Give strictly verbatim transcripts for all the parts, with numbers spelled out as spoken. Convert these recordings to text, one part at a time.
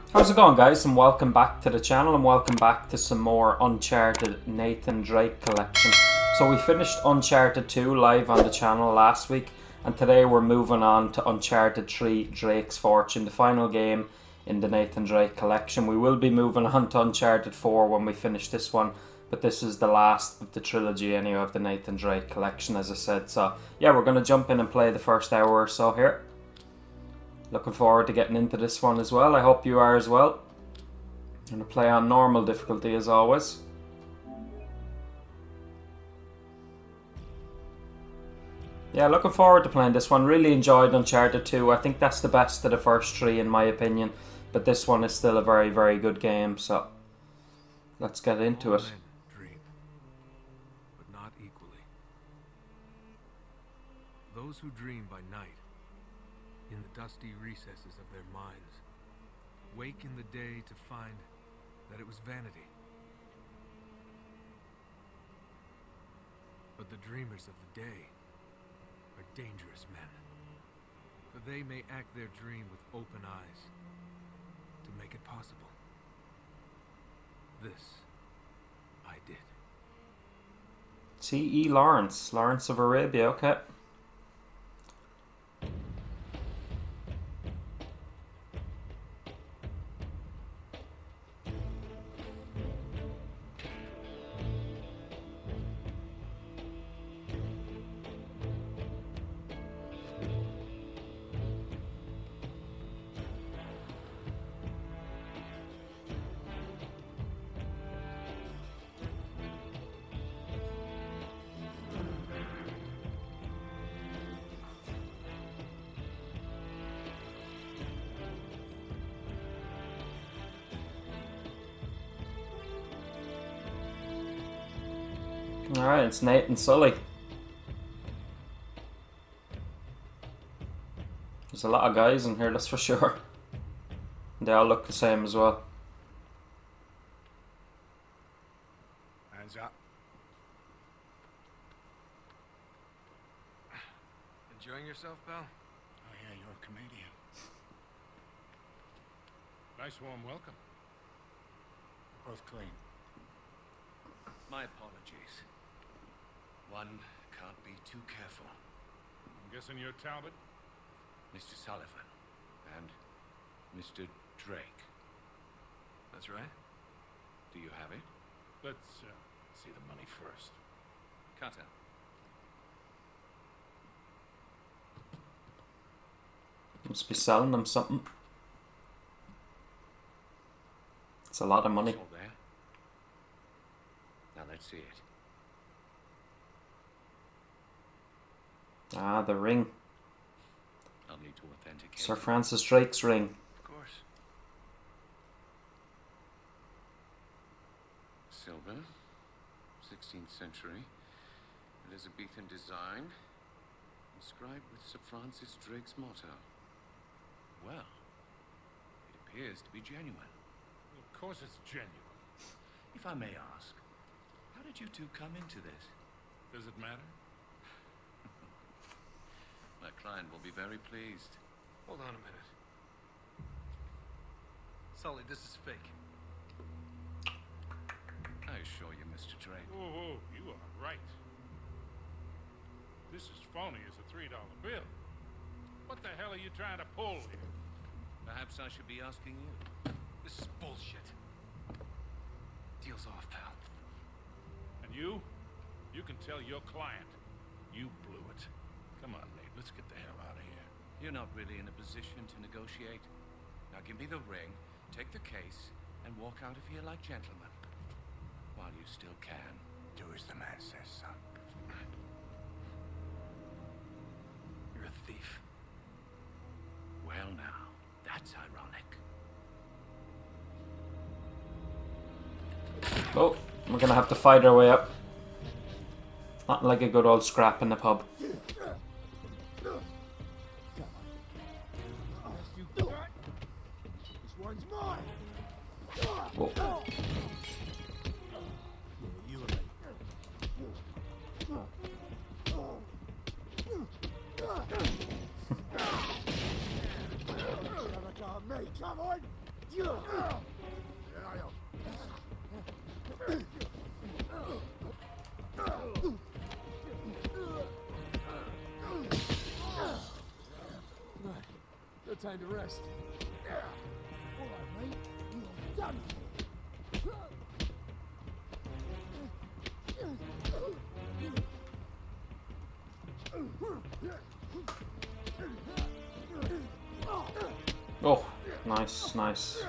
How's it going, guys, and welcome back to the channel, and welcome back to some more Uncharted Nathan Drake collection. So we finished Uncharted two live on the channel last week, and today we're moving on to Uncharted three Drake's Fortune, the final game in the Nathan Drake collection. We will be moving on to Uncharted four when we finish this one, but this is the last of the trilogy anyway of the Nathan Drake collection, as I said. So yeah, we're going to jump in and play the first hour or so here. Looking forward to getting into this one as well. I hope you are as well. I'm going to play on normal difficulty as always. Yeah, looking forward to playing this one. Really enjoyed Uncharted two. I think that's the best of the first three in my opinion. But this one is still a very, very good game. So let's get into it. Dream, but not equally. Those who dream by night, in the dusty recesses of their minds, wake in the day to find that it was vanity. But the dreamers of the day are dangerous men, for they may act their dream with open eyes to make it possible. This I did. C E Lawrence, Lawrence of Arabia, okay. Alright, it's Nate and Sully. There's a lot of guys in here, that's for sure. They all look the same as well. Hands up. Enjoying yourself, pal? Oh yeah, you're a comedian. Nice warm welcome. Both clean. My apologies. One can't be too careful. I'm guessing you're Talbot? Mister Sullivan and Mister Drake. That's right. Do you have it? Let's uh, see the money first. Cut out. Must be selling them something. It's a lot of money. It's all there. Now let's see it. Ah, the ring. I'll need to authenticate. Sir Francis Drake's ring. Of course. Silver, sixteenth century, Elizabethan design, inscribed with Sir Francis Drake's motto. Well, it appears to be genuine. Of course it's genuine. If I may ask, how did you two come into this? Does it matter? My client will be very pleased. Hold on a minute. Sully, this is fake. I assure you, Mister Drake. Oh, oh, you are right. This is phony as a three dollar bill. What the hell are you trying to pull here? Perhaps I should be asking you. This is bullshit. Deal's off, pal. And you? You can tell your client you blew it. Come on, Nate, let's get the hell out of here. You're not really in a position to negotiate. Now give me the ring, take the case, and walk out of here like gentlemen. While you still can. Do as the man says, son. You're a thief. Well now, that's ironic. Oh, we're gonna have to fight our way up. Not like a good old scrap in the pub. This one's mine. Whoa. You and me. on me, come on! Yeah. Good time to rest. All right, mate. You're done. Oh, nice, nice.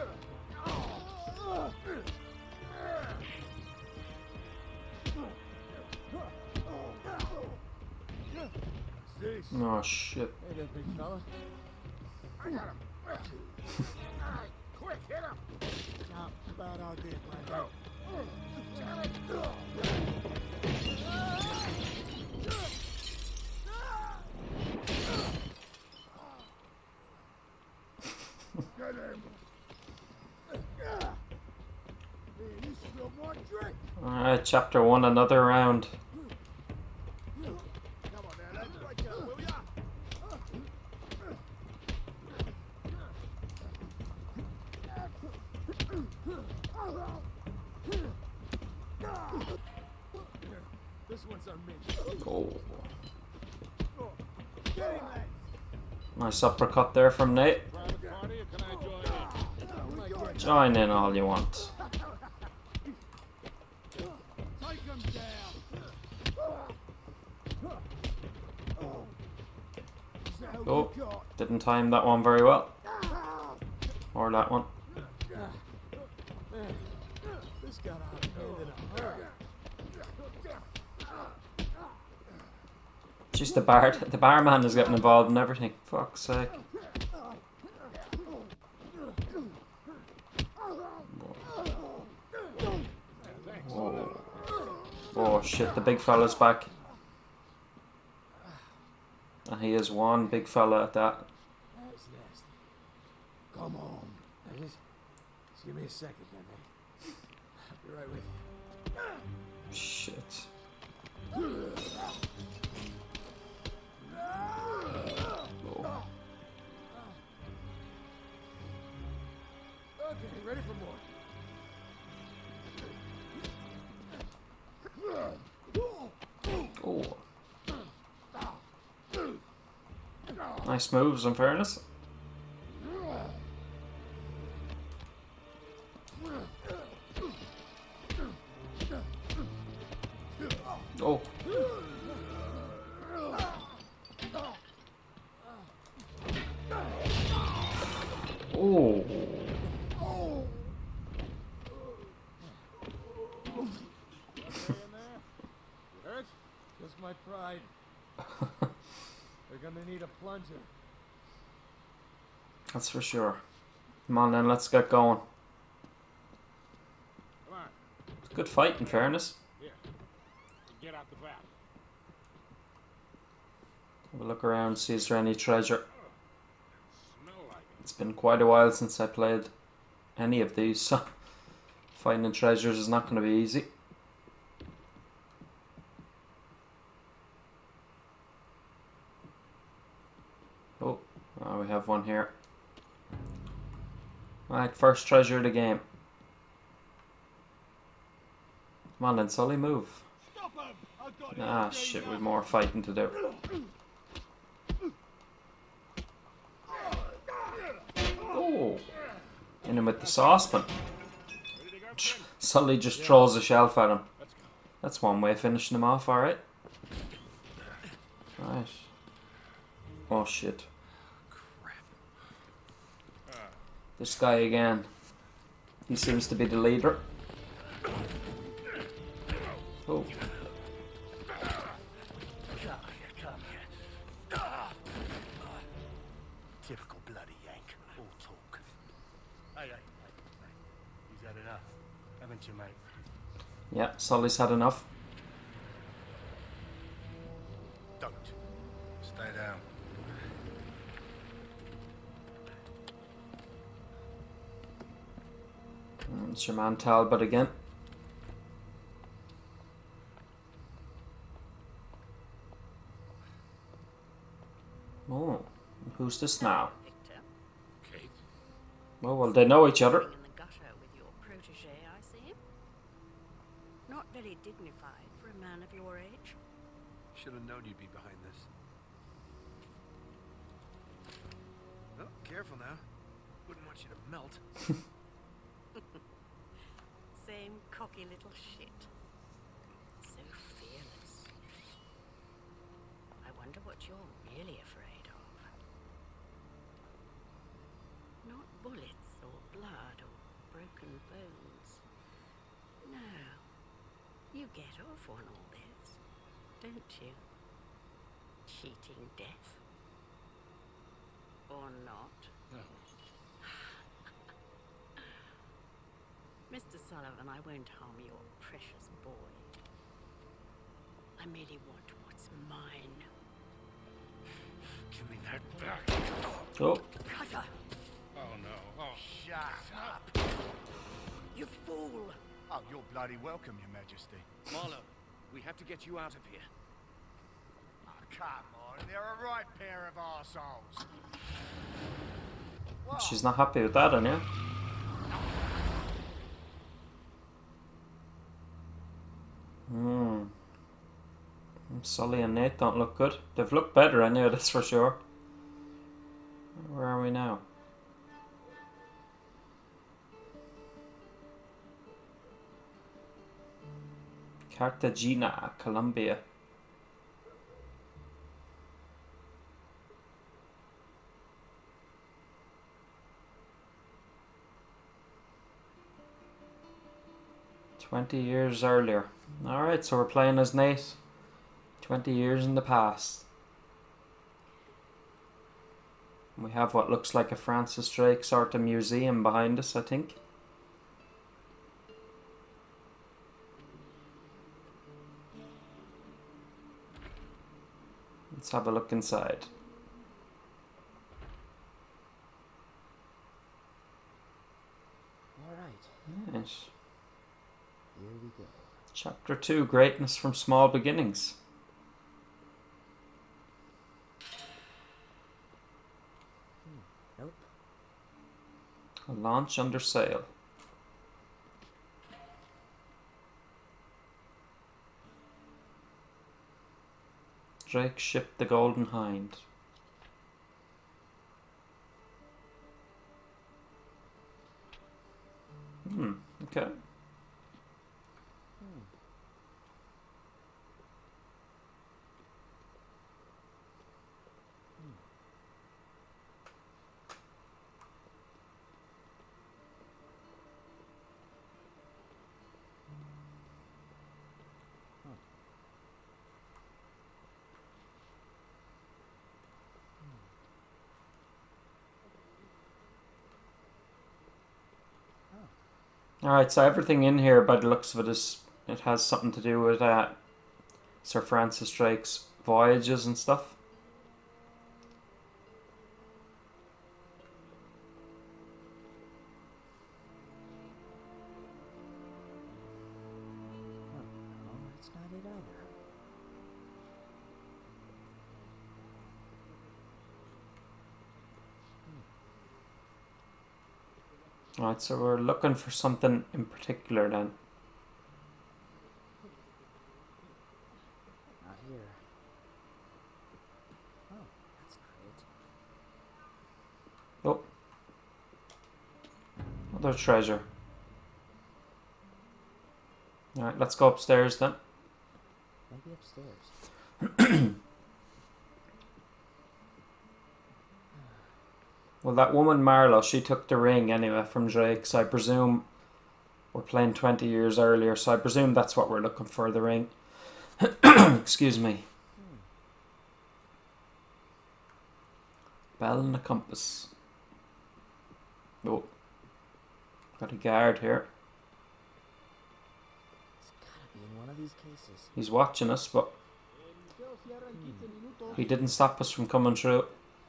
Oh shit. Hey there, big fella. I got him. All right, quick, hit him. Not a bad idea, Blake. Get him. Hey, you spilled more drink. Alright, chapter one, another round. Come on now, let's wake up, will ya? This one's on me. Oh. Get him, lads. Nice uppercut there from Nate. Private party, or can I join in? Join in all you want. Take him down. Is that all Oh, you got? didn't time that one very well. Or that one. Man, this got out of hand in a hurry. Just the bar, the barman is getting involved in everything. Fuck's sake. Oh. Oh shit, the big fella's back. And he is one big fella at that. That's nasty. Come on. Now just, just give me a second here, mate. I'll be right with you. Shit. Oh. Okay, ready for more. Oh. Nice moves, in fairness. Oh. Oh. Hurt? Just my pride. They're gonna need a plunger. That's for sure. Come on then, let's get going. Come on, Good fight, in fairness. here. Get out the back. Have a look around, see is there any treasure. Smell like it. It's been quite a while since I played any of these, so finding treasures is not going to be easy. Oh, oh, we have one here. Right, first treasure of the game. Come on then, Sully, move. Stop him! I've got it. Ah, shit, we've more fighting to do. Oh, in him with the saucepan. Ready to go, friend? Sully just throws a shelf at him. That's one way of finishing him off, alright. Right. Oh shit. This guy again. He seems to be the leader. Oh. Come here, come here. Typical bloody Yank. All talk. Hey, hey, hey, hey. You've had enough, haven't you, mate? Yeah, Sully's had enough. Don't. Stay down. Mm, It's your man Talbot again. Oh, who's this now? Kate? Oh, well, they know each other. In the gutter with your protege, I see. Not very dignified for a man of your age. Should have known you'd be behind this. Oh, careful now. Wouldn't want you to melt. Same cocky little shit. So fearless. I wonder what you're really afraid of. Not bullets or blood or broken bones. No. You get off on all this, don't you? Cheating death. Or not. No. Mister Sullivan, I won't harm your precious boy. I merely want what's mine. Give me that back. Oh, Cutter! Oh no. Oh. Shut up! You fool! Oh, you're bloody welcome, Your Majesty. Marlowe, we have to get you out of here. Oh, come on, they're a right pair of arseholes. What? she's not happy with that, Anya. Hmm. Sully and Nate don't look good. They've looked better anyway, that's for sure. Where are we now? Cartagena, Colombia. Twenty years earlier. Alright, so we're playing as Nate. Twenty years in the past. We have what looks like a Francis Drake sort of museum behind us, I think. Let's have a look inside. All right, Yes. here we go. Chapter two, Greatness from Small Beginnings. Nope. A launch under sail. Drake shipped the Golden Hind. Hmm, okay. Alright, so everything in here by the looks of it is, it has something to do with uh, Sir Francis Drake's voyages and stuff. Oh, no, that's not it either. Alright, so we're looking for something in particular then. Not here. Oh, that's not it. Oh. Another treasure. Alright, let's go upstairs then. Maybe upstairs. Well, that woman Marlowe, she took the ring anyway from Drake, so I presume we're playing twenty years earlier, so I presume that's what we're looking for, the ring. Excuse me. Bell and a compass. Oh. Got a guard here. It's gotta be in one of these cases. He's watching us, but he didn't stop us from coming through.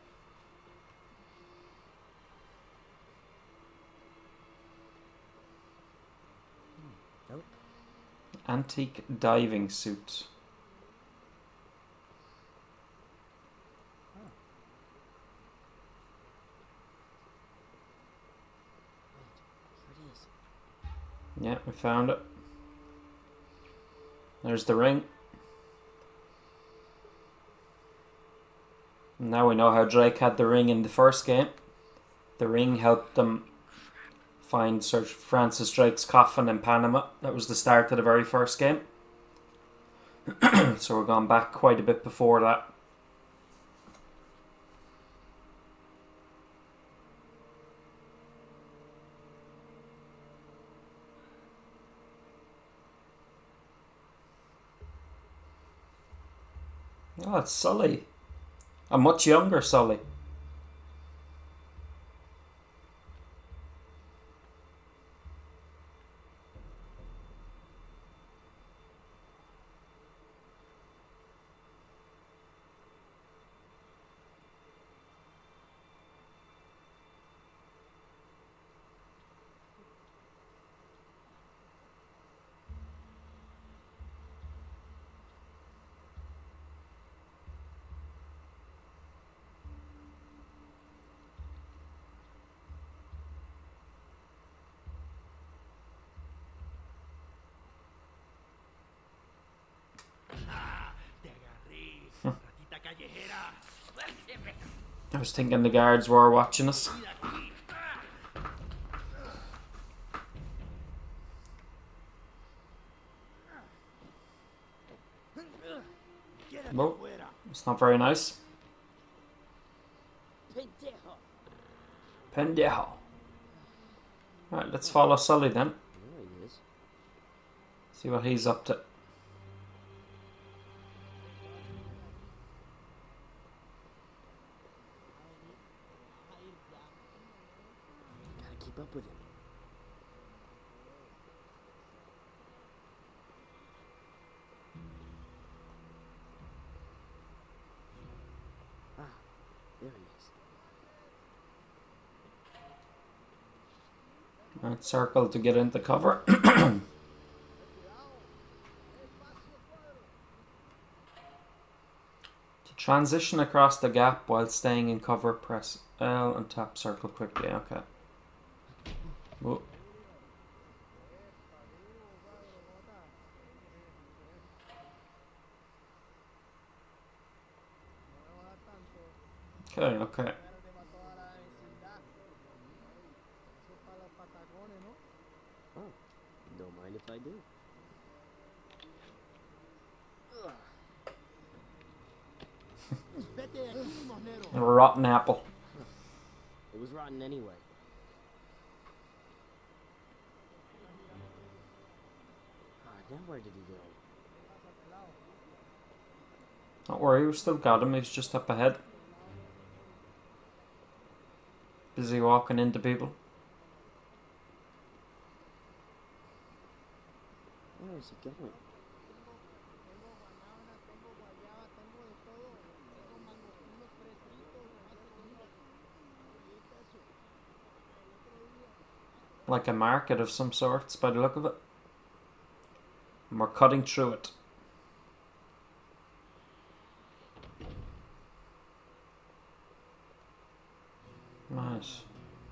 Nope. Antique diving suit. Yeah, we found it. There's the ring. Now we know how Drake had the ring in the first game. The ring helped them find Sir Francis Drake's coffin in Panama. That was the start of the very first game. So we're going back quite a bit before that. Oh, it's Sully. A much younger Sully. I was thinking the guards were watching us. Well, it's not very nice. Pendejo. Right, let's follow Sully then. There he is. See what he's up to. Gotta keep up with him. Ah, there he is. Right, circle to get into cover. To transition across the gap while staying in cover, press L and tap circle quickly. Okay. Whoa. Okay, okay. Oh, don't mind if I do. A rotten apple. It was rotten anyway. Ah, now where did he go? Don't worry, we've still got him. He's just up ahead. Busy walking into people. Where is he going? Like a market of some sorts by the look of it. And we're cutting through it. Nice.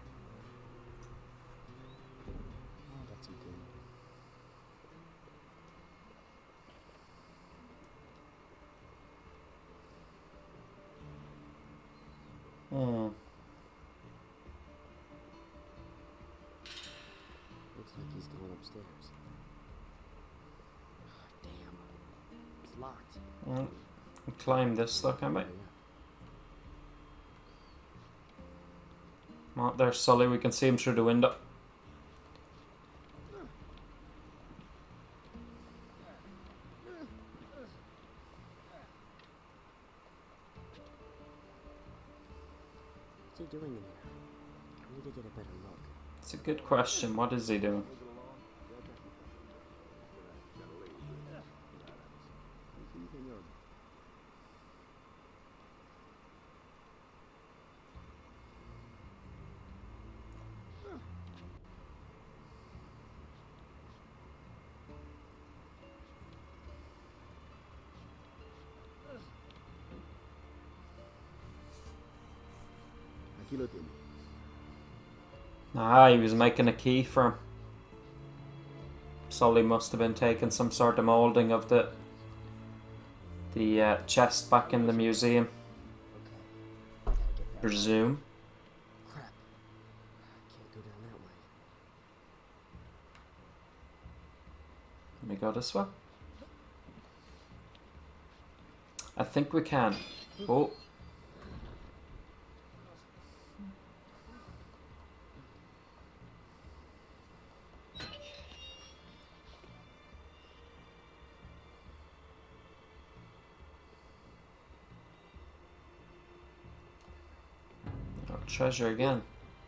Oh, that's okay. Hmm. Looks like he's going upstairs. Damn. It's locked. Mm. We climb this though, can we? Oh, yeah. Oh, there's Sully. We can see him through the window. What's he doing in here? I need to get a better look. It's a good question. What is he doing? Aquí lo tiene. Ah, he was making a key for him. Sully must have been taking some sort of moulding of the the uh, chest back in the museum. Okay. Gotta get that. Presume. Crap. Can't go down that way. Let me go this way. I think we can. Oh. Oh, treasure again.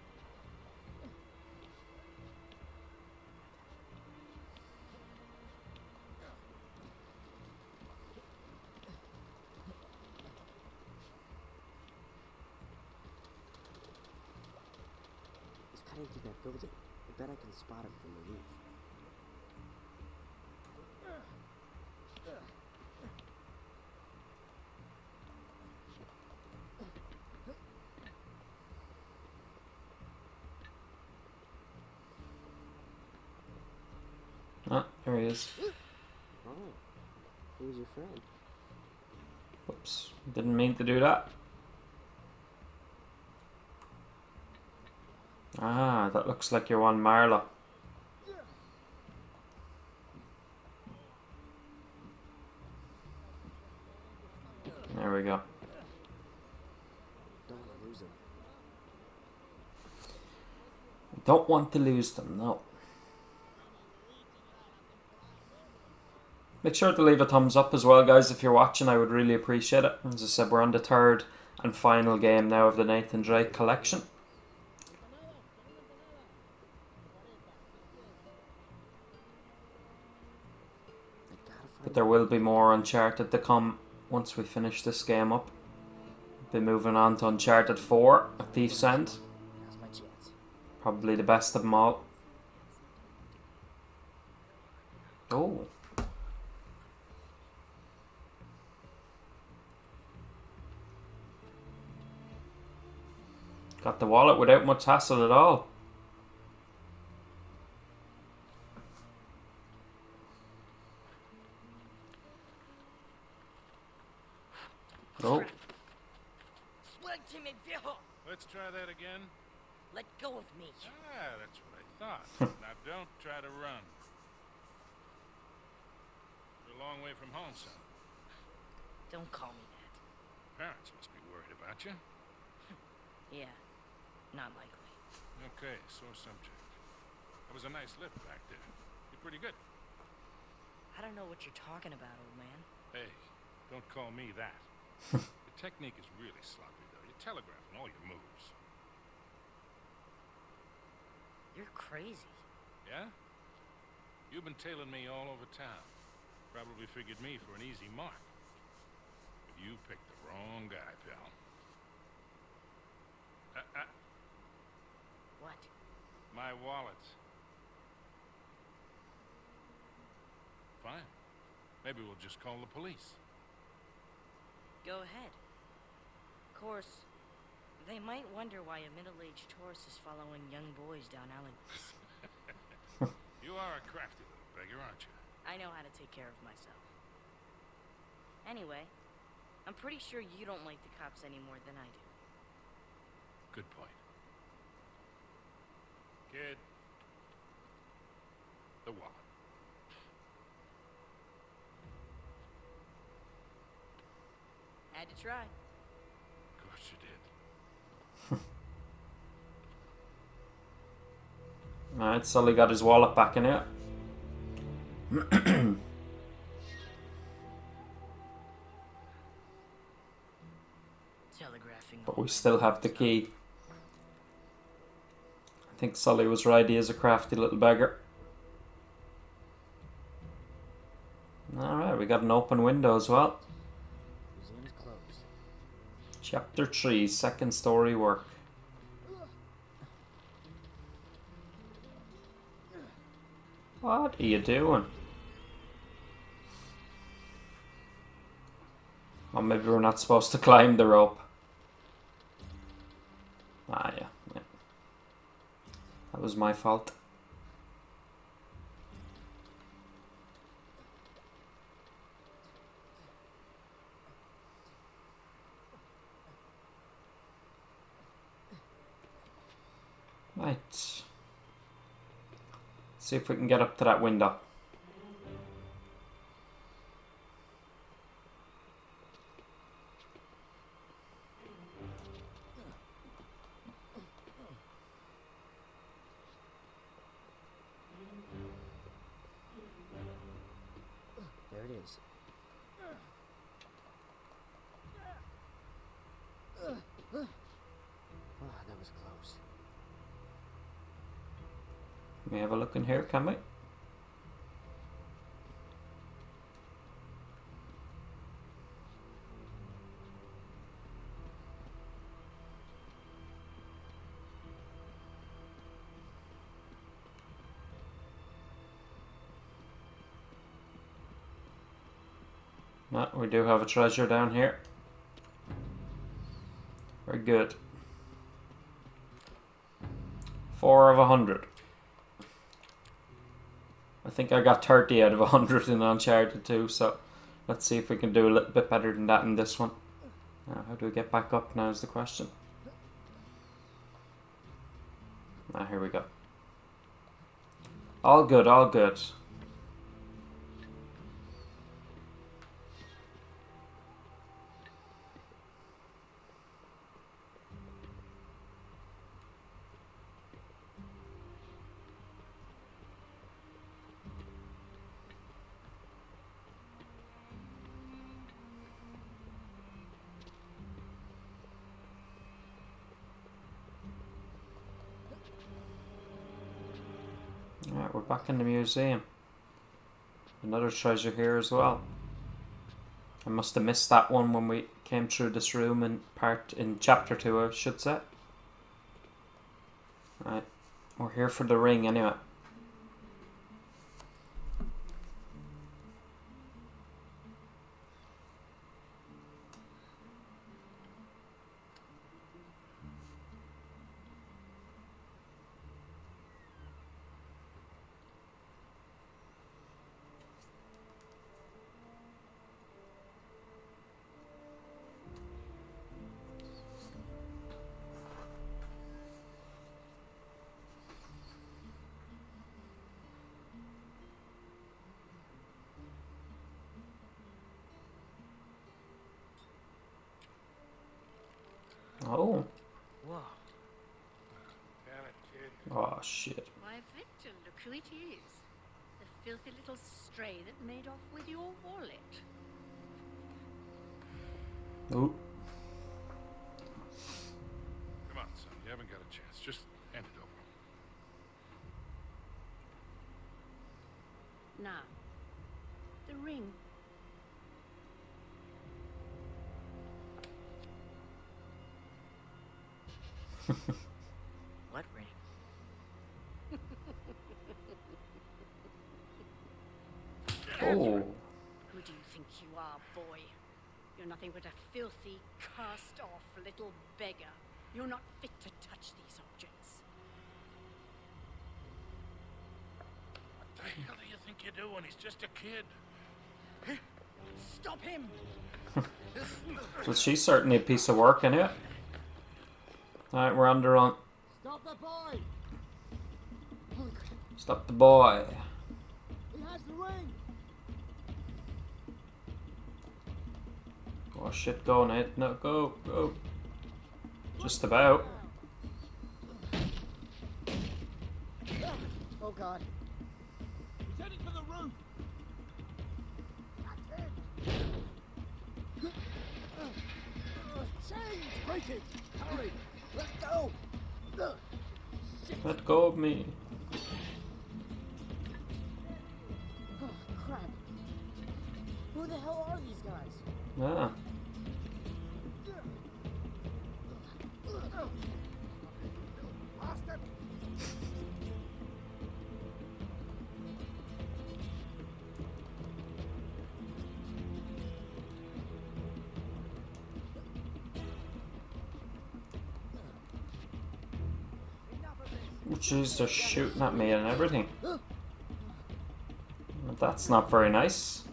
He's cutting through that building. I bet I can spot him from the roof. Ah, there he is. Oh, who's your friend? Whoops, didn't mean to do that. Ah, that looks like your one Marla. There we go. Don't want to lose him. Don't want to lose them, no. Make sure to leave a thumbs up as well, guys, if you're watching. I would really appreciate it. As I said, we're on the third and final game now of the Nathan Drake collection. But there will be more Uncharted to come once we finish this game up. Be moving on to Uncharted four, A Thief's End. Now's my chance. Probably the best of them all. Oh. Got the wallet without much hassle at all. Oh. Let's try that again. Let go of me. Ah, that's what I thought. Now don't try to run. You're a long way from home, son. Don't call me that. Parents must be worried about you. Yeah, not likely. Okay, sore subject. That was a nice lift back there. You're pretty good. I don't know what you're talking about, old man. Hey, don't call me that. The technique is really sloppy, though. You're telegraphing all your moves. You're crazy. Yeah? You've been tailing me all over town. Probably figured me for an easy mark. But you picked the wrong guy, pal. Uh, uh, What? my wallet. Fine. Maybe we'll just call the police. Go ahead. Of course, they might wonder why a middle-aged tourist is following young boys down alleyways. You are a crafty little beggar, aren't you? I know how to take care of myself. Anyway, I'm pretty sure you don't like the cops any more than I do. Good point. Kid. The wallet. Had to try. Of course you did. Alright, Sully got his wallet back in it. Telegraphing. But we still have the key. I think Sully was right, he is a crafty little beggar. Alright, we got an open window as well. Museum's closed. Chapter three, second story work. What are you doing? Oh, maybe we're not supposed to climb the rope. Ah, yeah, yeah. That was my fault. Right. Let's see if we can get up to that window. There it is. Ah, that was close. Can we have a look in here, can we? No, we do have a treasure down here. Very good. Four of a hundred. I think I got thirty out of a hundred in Uncharted two, so let's see if we can do a little bit better than that in this one. Now, how do we get back up now is the question. Ah, here we go. All good, all good. Alright, we're back in the museum. Another treasure here as well. I must have missed that one when we came through this room in part in chapter two, I should say. Right, we're here for the ring anyway. Oh. Whoa. Damn it, kid. Oh shit. Why, Victor, look who it is. The filthy little stray that made off with your wallet. Ooh. Come on, son. You haven't got a chance. Just hand it over. Now, the ring. What ring? Oh. Who do you think you are, boy? You're nothing but a filthy, cast-off little beggar. You're not fit to touch these objects. What the hell do you think you're doing? He's just a kid. Stop him! So she's certainly a piece of work anyway. Alright, we're under on. Stop the boy! Stop the boy. He has the ring! Oh shit, go Nate. No, go, go. Just about. Oh god. He's heading for the roof! That's him! Change! Break it! Hurry! Let go! Ugh. Let go of me. Oh, crap. Who the hell are these guys? Yeah. Bastard! Oh, jeez, they're shooting at me and everything. That's not very nice.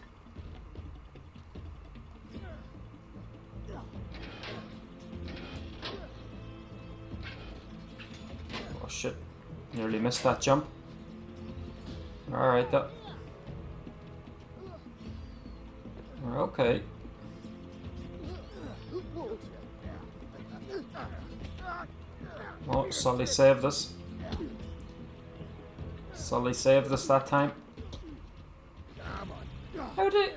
Oh shit. Nearly missed that jump. Alright, that. Okay. Oh, Sully saved us. Sully saved us that time. How did...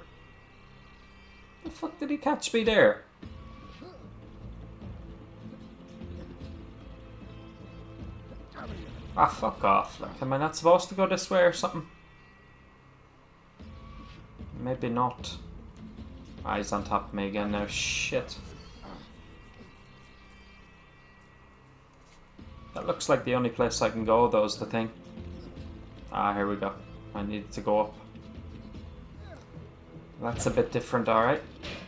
The fuck did he catch me there? Ah, fuck off. Like, am I not supposed to go this way or something? Maybe not. Ah, he's on top of me again now. Shit. That looks like the only place I can go, though, is the thing. Ah, here we go. I need to go up. That's a bit different, alright.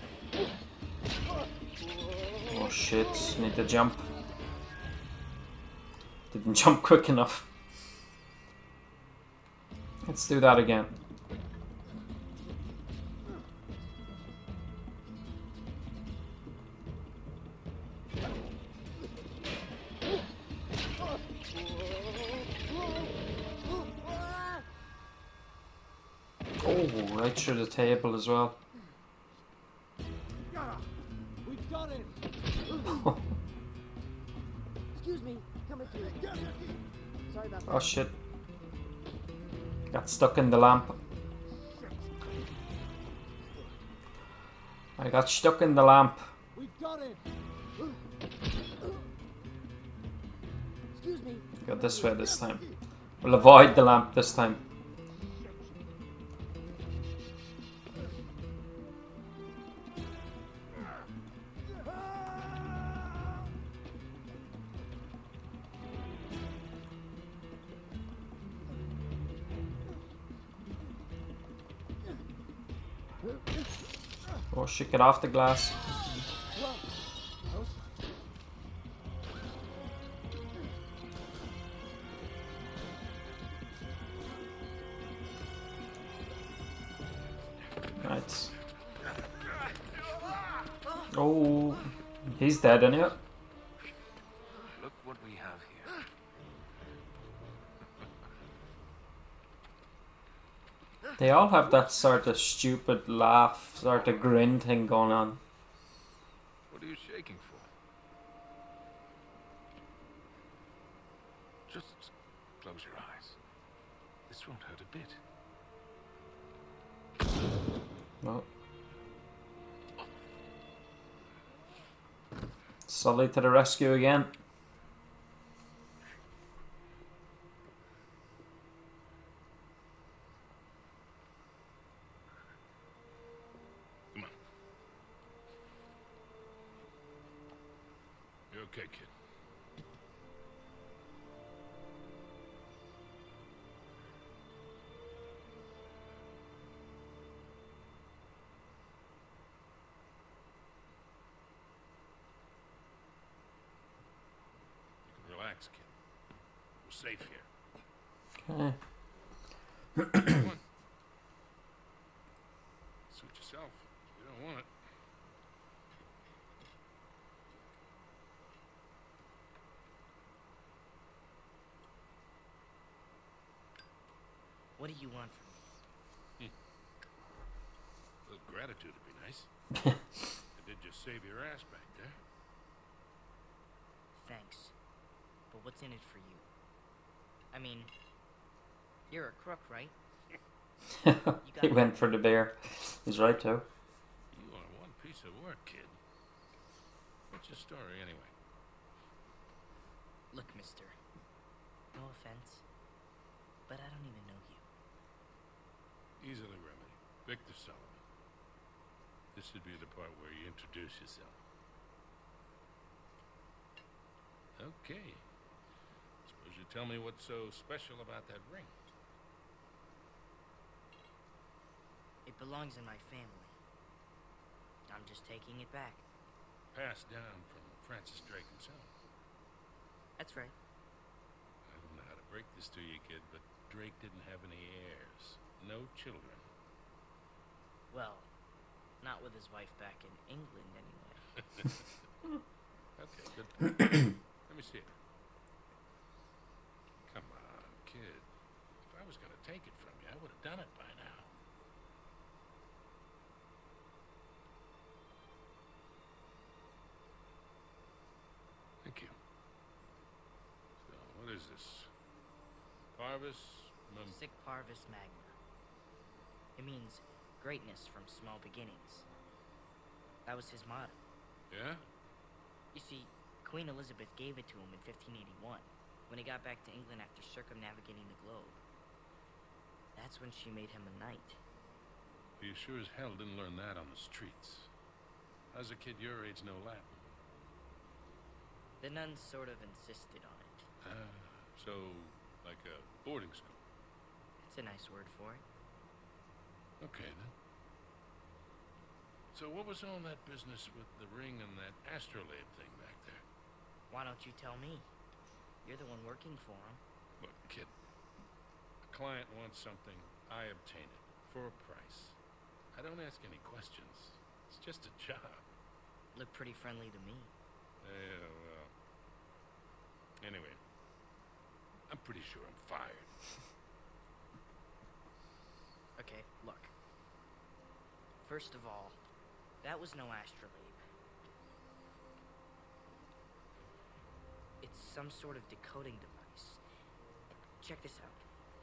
Oh shit, need to jump. Didn't jump quick enough. Let's do that again. Oh, right through the table as well. We got it. Excuse me, coming through. Sorry about that. Oh shit. Got stuck in the lamp. I got stuck in the lamp. We've got it. Excuse me. Go this way this time. We'll avoid the lamp this time. Oh shit, get off the glass. Right. Oh, he's dead anyway. Look what we have here. They all have that sort of stupid laugh, sort of grin thing going on. What are you shaking for? Just close your eyes. This won't hurt a bit. No. Sully to the rescue again. Come on. You're okay, kid. Relax, kid. We're safe here. Okay. Come on. Suit yourself. You don't want it. What do you want from me? A little gratitude would be nice. I did just save your ass back there. Thanks. But what's in it for you? I mean, you're a crook, right? He went for the bear. He's right too. You are one piece of work, kid. What's your story, anyway? Look, mister. No offense, but I don't even know you. Easily remedied. Victor Sullivan. This should be the part where you introduce yourself. Okay. Suppose you tell me what's so special about that ring. It belongs in my family. I'm just taking it back. Passed down from Francis Drake himself. That's right. I don't know how to break this to you, kid, but Drake didn't have any heirs. No children. Well, not with his wife back in England, anyway. Okay, good point. Let me see it. was going to take it from you, I would have done it by now. Thank you. So, what is this? Parvis? Mem Sic Parvis Magna. It means greatness from small beginnings. That was his motto. yeah? You see, Queen Elizabeth gave it to him in fifteen eighty-one, when he got back to England after circumnavigating the globe. That's when she made him a knight. You sure as hell didn't learn that on the streets. How's a kid your age know Latin? The nuns sort of insisted on it. Ah, so, like a boarding school. It's a nice word for it. Okay, then. So what was all that business with the ring and that astrolabe thing back there? Why don't you tell me? You're the one working for him. Look, kid. A client wants something, I obtain it. For a price. I don't ask any questions. It's just a job. Look pretty friendly to me. Yeah, well... Anyway. I'm pretty sure I'm fired. Okay, look. First of all, that was no astrolabe. It's some sort of decoding device. Check this out.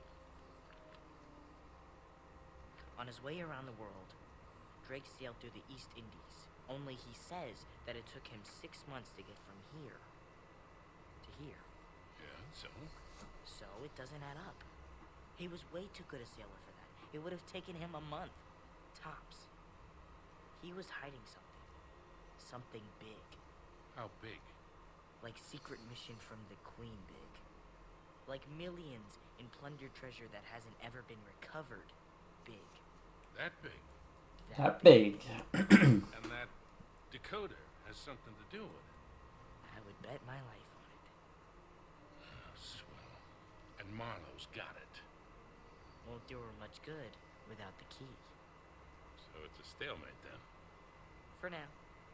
On his way around the world, Drake sailed through the East Indies. Only he says that it took him six months to get from here to here. Yeah, so? So it doesn't add up. He was way too good a sailor for that. It would have taken him a month, tops. He was hiding something. Something big. How big? Like secret mission from the Queen big. Like millions in plundered treasure that hasn't ever been recovered big. That big? That big. And that decoder has something to do with it. I would bet my life on it. Oh, swell. And Marlowe's got it. Won't do her much good without the key. So it's a stalemate then. For now.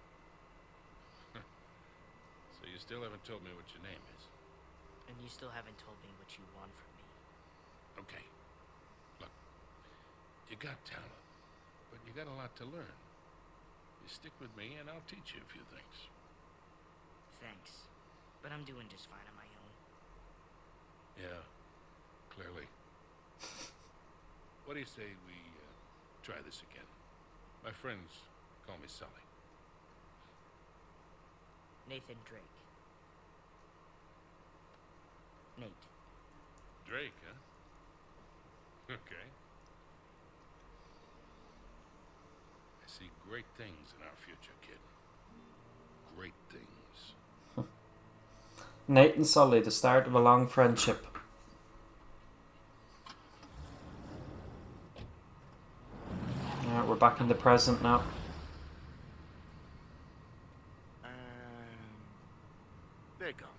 So you still haven't told me what your name is. And you still haven't told me what you want from me. Okay. Look, you got talent, but you got a lot to learn. You stick with me and I'll teach you a few things. Thanks. But I'm doing just fine on my own. Yeah, clearly. What do you say we uh, try this again? My friends call me Sully. Nathan Drake. Nate. Drake, huh? Okay. I see great things in our future, kid. Great things. Nate and Sully, the start of a long friendship. Alright, we're back in the present now. And they're gone.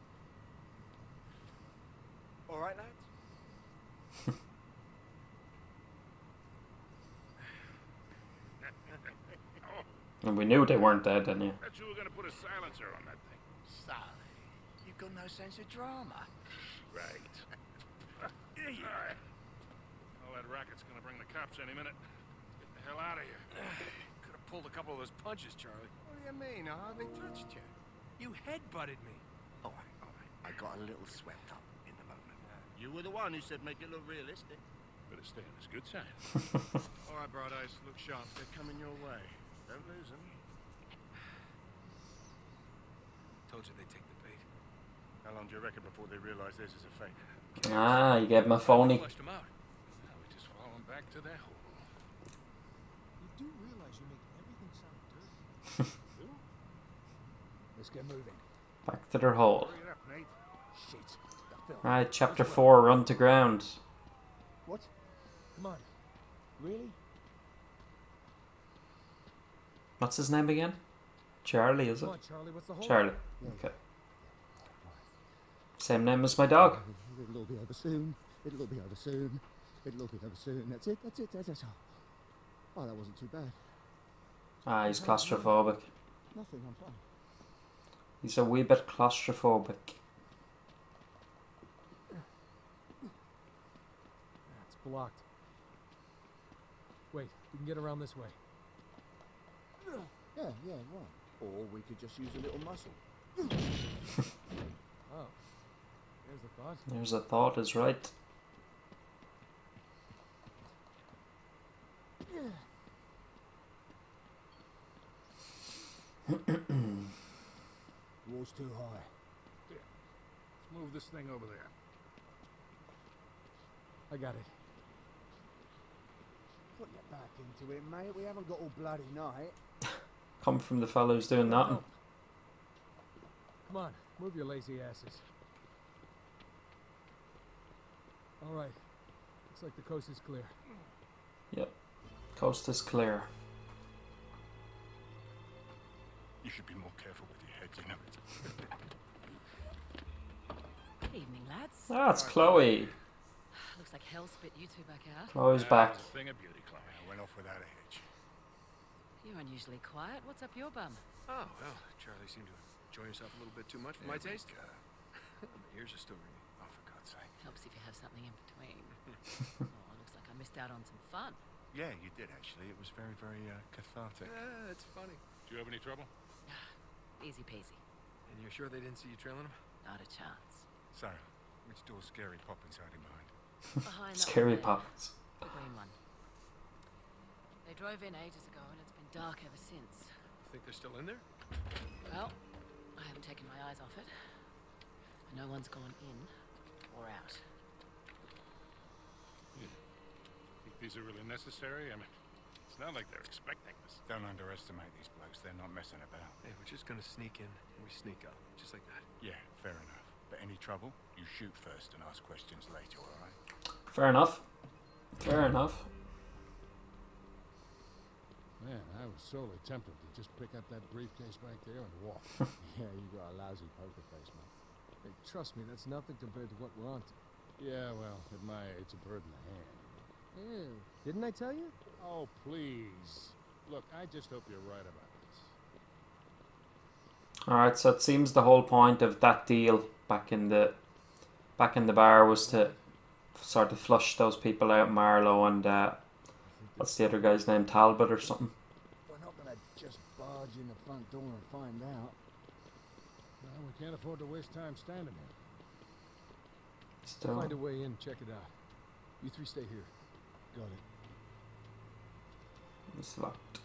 All right, lads? And we knew they weren't dead, didn't you? Bet you were gonna put a silencer on that thing. Sully, you've got no sense of drama. Right. Yeah, yeah. All that racket's gonna bring the cops any minute. Get the hell out of here. Could have pulled a couple of those punches, Charlie. What do you mean? I hardly touched you. You headbutted me. All right, all right. I got a little swept up in the moment. You were the one who said make it look realistic. Better stay on his good side. All right, Broad Eyes, look sharp. They're coming your way. Don't lose them. Told you they'd take the bait. How long do you reckon before they realise this is a fake? Ah, you gave him a phony. Flushed them out. Now we just falling back to that hole. You do realize you make everything sound dirty. Let's get moving. Back to their hole. Hurry it up, Nate. Shit. The film. Right, chapter four, run to ground. What? Come on. Really? What's his name again? Charlie, is it? Come on, Charlie, what's the whole? Charlie. Okay. Same name as my dog. It'll all be over soon. It'll all be over soon. It'll all be over soon. That's it. That's it. That's, that's all. Oh, that wasn't too bad. Ah, he's claustrophobic. Nothing. I'm fine. He's a wee bit claustrophobic. blocked. Wait, we can get around this way. Yeah, yeah, right. Or we could just use a little muscle. Oh. There's the thought. There's a thought is right. Wall's too high. Let's move this thing over there. I got it. Put your back into it, mate. We haven't got all bloody night. Come from the fellow who's doing nothing. Come on, move your lazy asses. Alright. Looks like the coast is clear. Yep. Coast is clear. You should be more careful with your head, you know it. Good evening, lads. Ah, it's Chloe. Looks like hell spit you two back out. Chloe's back. That was a thing of beauty, Chloe. I went off without a hitch. You're unusually quiet. What's up your bum? Oh, well, Charlie seemed to enjoy himself a little bit too much for my taste. Uh, Here's a story. oh, for God's sake. Helps if you have something in between. Oh, looks like I missed out on some fun. Yeah, you did, actually. It was very, very uh, cathartic. Yeah, it's funny. Do you have any trouble? Easy peasy. And you're sure they didn't see you trailing him? Not a chance. So, which door's Scary Poppins hiding behind? Behind that Scary one there, Poppins. The green one. They drove in ages ago and it's been dark ever since. Think they're still in there? Well, I haven't taken my eyes off it. And no one's gone in or out. Think these are really necessary? I mean, it's not like they're expecting this. Don't underestimate these blokes. They're not messing about. Hey, we're just gonna sneak in and we sneak out. Just like that. Yeah, fair enough. But any trouble, you shoot first and ask questions later, all right? Fair enough. Fair enough. Man, I was sorely tempted to just pick up that briefcase back there and walk. Yeah, you got a lousy poker face, mate. Hey, trust me, that's nothing compared to what we're on to. Yeah, well, at my age, a bird in the hand. Ew. Didn't I tell you? Oh, please. Look, I just hope you're right about this. Alright, so it seems the whole point of that deal back in the back in the bar was to sort of flush those people out, Marlowe and uh, what's the other guy's name, Talbot or something. We're not gonna just barge in the front door and find out. Well, we can't afford to waste time standing here. Still, Find a way in, check it out. You three stay here. Got it. it's locked.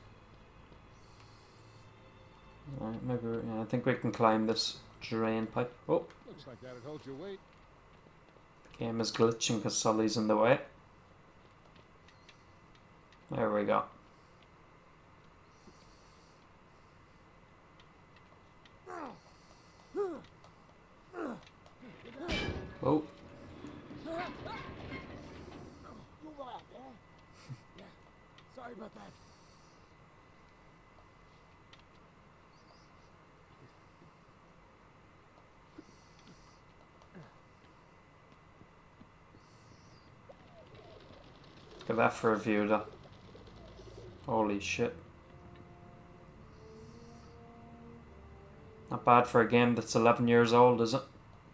Alright, maybe we- yeah, I think we can climb this drain pipe. Oh, Looks like that'd hold your weight. the game is glitching because Sully's in the way. There we go. Oh, You all right there? Yeah. Sorry about that. look at that for a view though. Holy shit. Not bad for a game that's eleven years old, is it?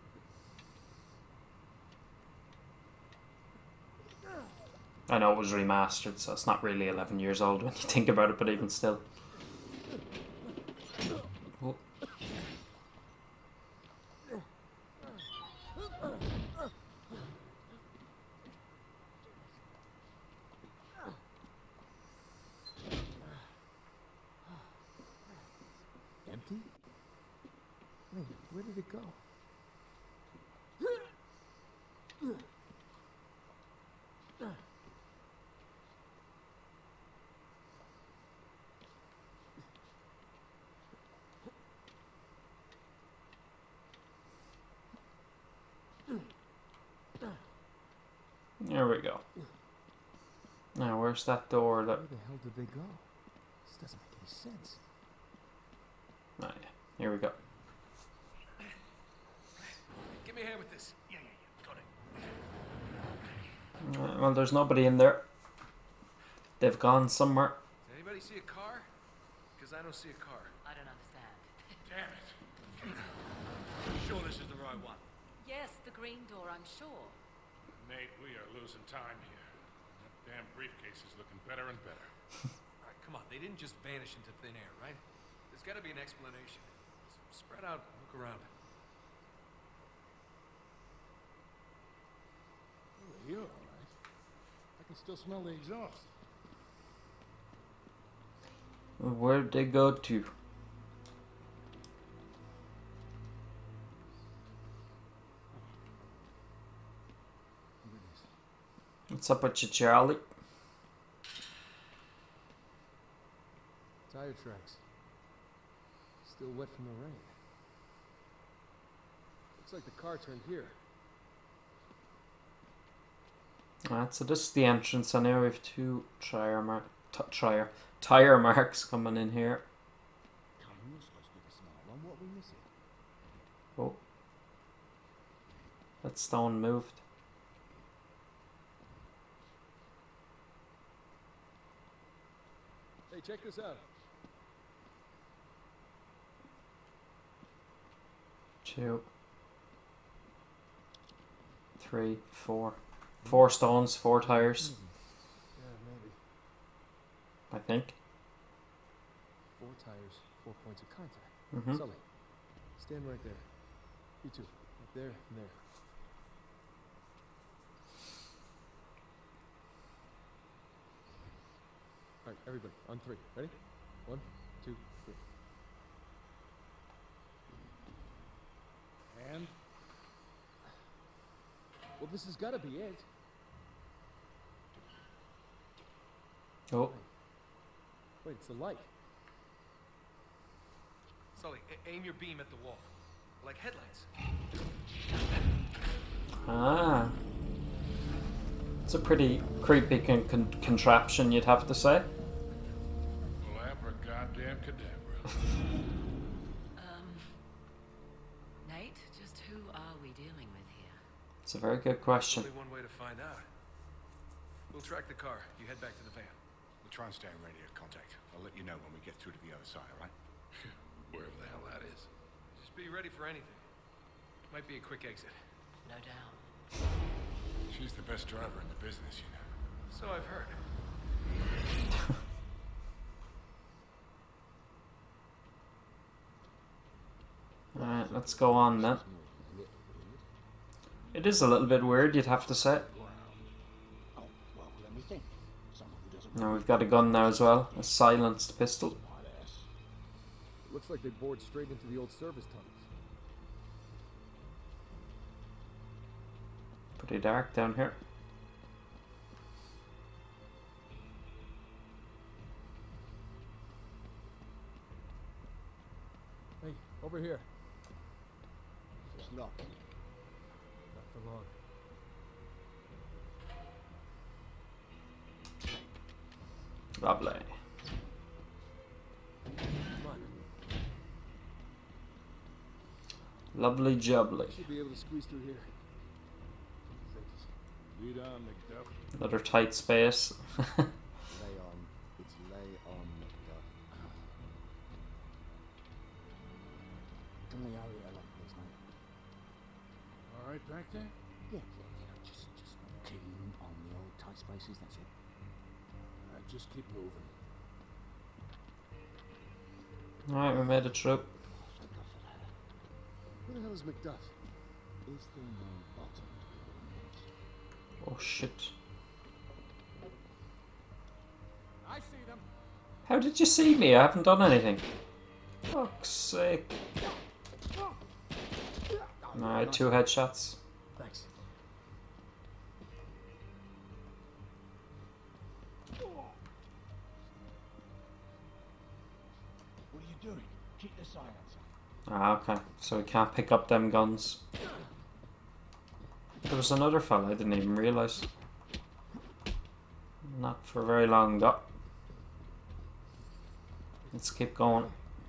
I know it was remastered, so it's not really eleven years old when you think about it, but even still. Oh. Empty? Wait, where did it go? There we go. Now, where's that door that... Where the hell did they go? This doesn't make any sense. Oh, yeah. Here we go. Give me a hand with this. Yeah, yeah, yeah. Got it. Uh, well, there's nobody in there. They've gone somewhere. Does anybody see a car? Because I don't see a car. I don't understand. Damn it. You sure this is the right one? Yes, the green door, I'm sure. Nate, we are losing time here. Damn briefcase is looking better and better. All right, come on. They didn't just vanish into thin air, right? There's got to be an explanation. S- Spread out, look around. Oh, you're all right. I can still smell the exhaust. Where'd they go to? What's up with you, Charlie? Tire tracks. Still wet from the rain. Looks like the car turned here. Alright, so this is the entrance. I know we have two tire mark, tire, tire marks coming in here. Oh, that stone moved. Hey, check this out. Two, three, four. Four stones, four tires. Yeah, maybe. I think. Four tires, four points of contact. Mm-hmm. Sully, stand right there. You two, up there and there. All right, everybody, on three. Ready? One, two, three. And? Well, this has got to be it. Oh. Wait, it's the light. Sully, a- aim your beam at the wall. Like headlights. Ah. It's a pretty creepy con con contraption, you'd have to say. Well, abracadabra. Um, Nate, just who are we dealing with here? It's a very good question. Only one way to find out. We'll track the car. You head back to the van. We'll try and stay in radio contact. I'll let you know when we get through to the other side, all right? Wherever the hell that is. Just be ready for anything. Might be a quick exit. No doubt. She's the best driver in the business, you know. So I've heard. Alright, let's go on then. It is a little bit weird, you'd have to say. Oh, well, let me think. Someone who doesn't Now we've got a gun now as well, a silenced pistol. It looks like they bored straight into the old service tunnels. Pretty dark down here. Hey, over here. It's locked. Not for long. Lovely. Come on. Lovely jubbly. Should be able to squeeze through here. Lead on, McDuff. Another tight space. Lay on. It's lay on, McDuff. Can we hurry it along, please, mate? All right back there? Yeah, yeah, you know, just, just keen on the old tight spaces, that's all. Uh, just keep moving. Alright, we made a trip. Who the hell is McDuff? Is there no bottom to your Oh shit. I see them. How did you see me? I haven't done anything. Fuck's sake. Alright, two headshots. Thanks. What are you doing? Keep the silencer. Ah, okay. So we can't pick up them guns. There was another fella I didn't even realise. Not for very long though. Let's keep going.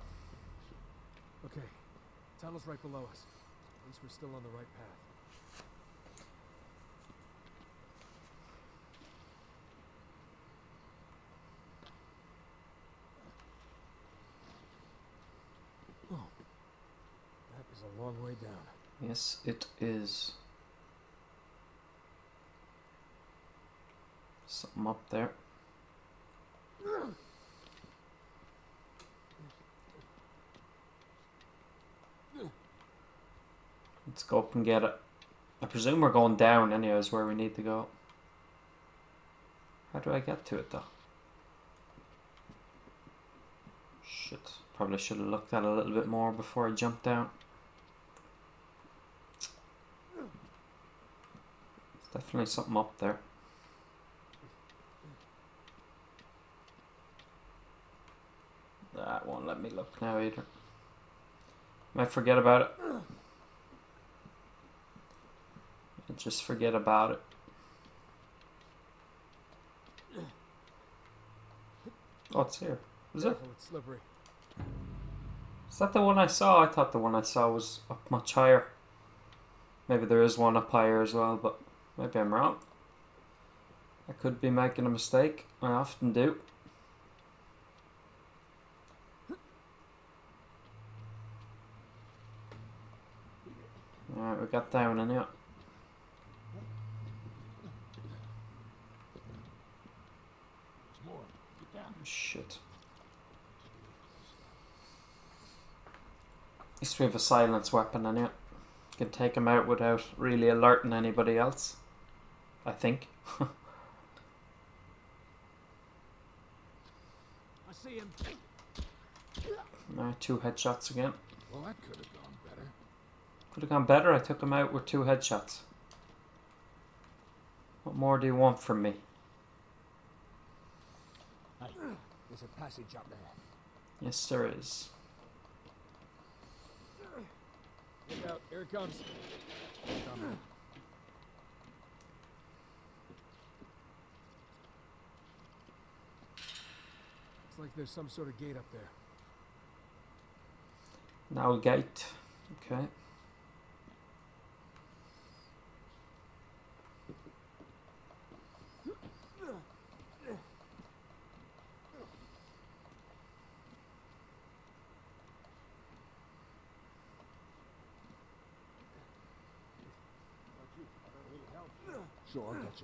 Okay. Tunnel's right below us. At least we're still on the right path. Oh. That is a long way down. Yes, it is. Something up there. Let's go up and get it. I presume we're going down anyways where we need to go. How do I get to it though? Shit. Probably should have looked at it a little bit more before I jumped down. There's definitely something up there. That won't let me look now either. Might forget about it. I'll just forget about it. Oh, it's here. Is it? It's slippery. Is that the one I saw? I thought the one I saw was up much higher. Maybe there is one up higher as well, but maybe I'm wrong. I could be making a mistake. I often do. Alright, we got down in it. Shit. At least we have a silence weapon in it. Can take him out without really alerting anybody else. I think. I see him. Alright, two headshots again. Well, that could have gone better. Could have gone better. I took him out with two headshots. What more do you want from me? Hey, there's a passage up there. Yes, there is. Look out, here it comes. Come. It's like there's some sort of gate up there. Now gate. Okay. Sure, I got you.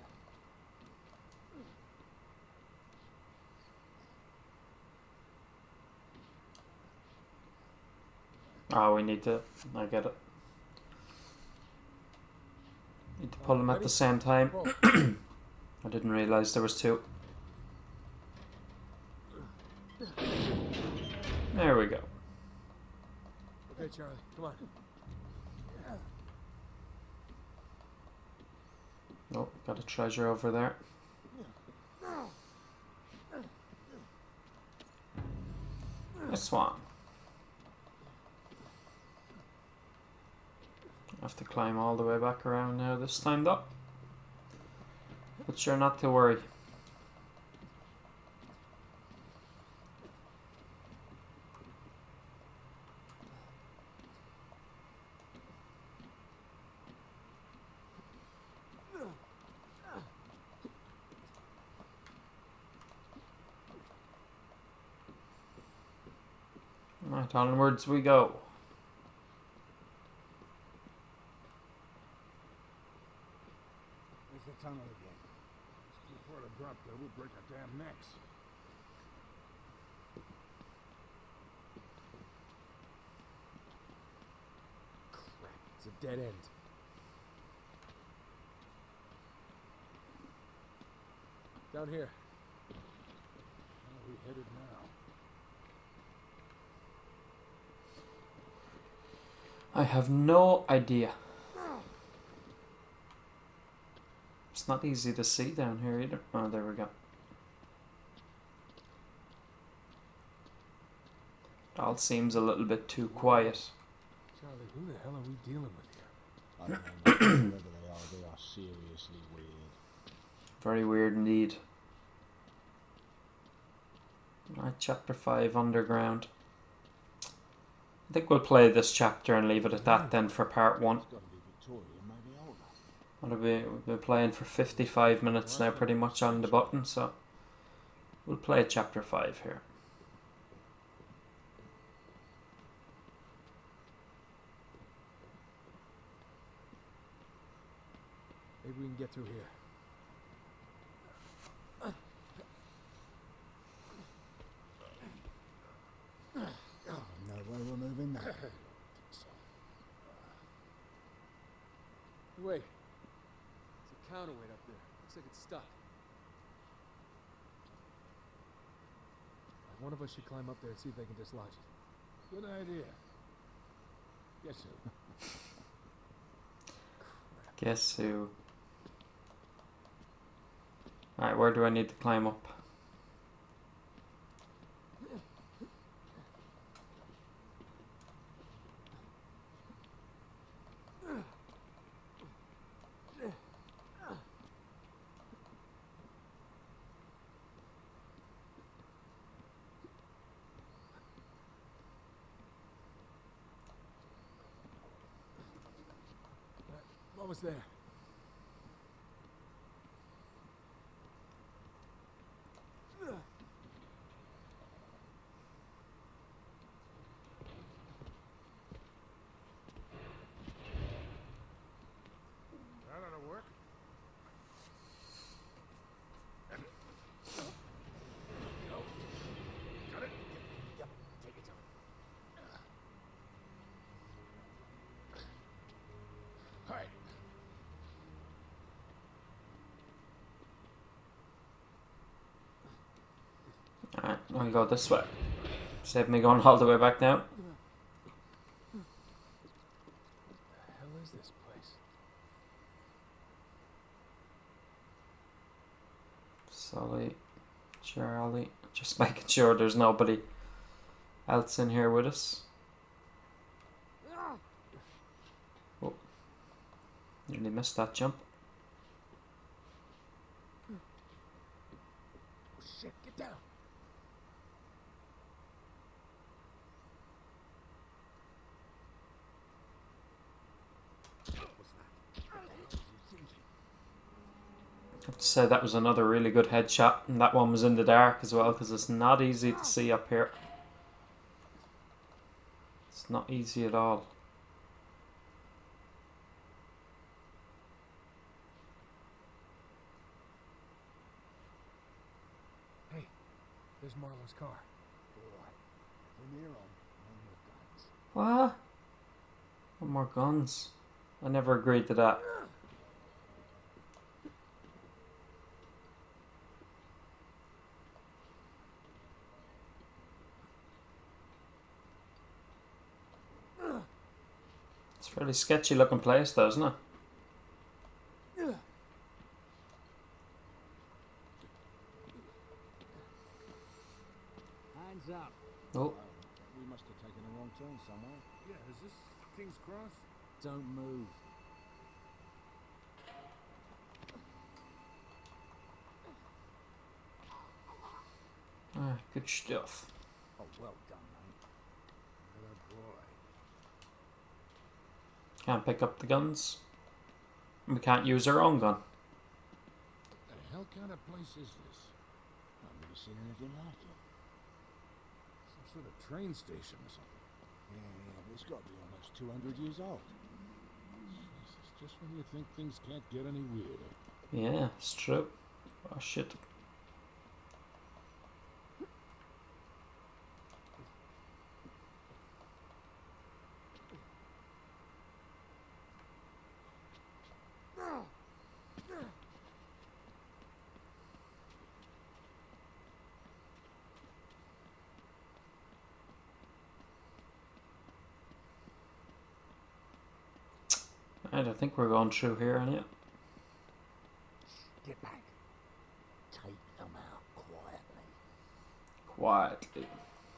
Oh, we need to... I get it. Need to pull them at the same time. I didn't realise there was two. There we go. Okay, Charlie, come on. Oh, got a treasure over there. This one. I have to climb all the way back around now this time though. But sure, not to worry. Right, onwards we go. There's the tunnel again. It's too far to drop there. We'll break our damn necks. Crap, it's a dead end. Down here. Where are we headed now? I have no idea. It's not easy to see down here either. Oh, there we go. It all seems a little bit too quiet. Charlie, who the hell are we dealing with here? I don't know. Whoever they are, they are seriously weird. Very weird indeed. Right, chapter five, Underground. I think we'll play this chapter and leave it at that then for part one. It's got to be Victoria, maybe older. What be, we've been playing for fifty-five minutes now, pretty much on the button, so we'll play chapter five here. Maybe we can get through here. Wait. There's a counterweight up there. Looks like it's stuck. Right, one of us should climb up there and see if they can dislodge it. Good idea. Guess who? Guess who? Alright, where do I need to climb up? What was there? That ought to work. Got it? Yep, take your time. All right. Alright, I'll go this way. Save me going all the way back down. The hell is this place? Sully, Charlie. Just making sure there's nobody else in here with us. Oh. Nearly missed that jump. Oh shit, get down. I have to say that was another really good headshot, and that one was in the dark as well, because it's not easy to see up here. It's not easy at all. Hey, there's Marlowe's car. Alright. From here on, no more guns. What? No more guns. I never agreed to that. It's a fairly sketchy looking place though, isn't it? Hands up. Oh. We must have taken a wrong turn somewhere. Yeah, is this King's Cross? Don't move. Ah, good stuff. Oh, well done, mate. Good boy. Can't pick up the guns. We can't use our own gun. What the hell kind of place is this? I've never seen anything like it. Some sort of train station or something. Yeah, but it's got to be almost two hundred years old. Jesus, just when you think things can't get any weirder. Yeah, it's true. Oh shit. I don't think we're going through here, are you? Get back. Take them out quietly. Quietly.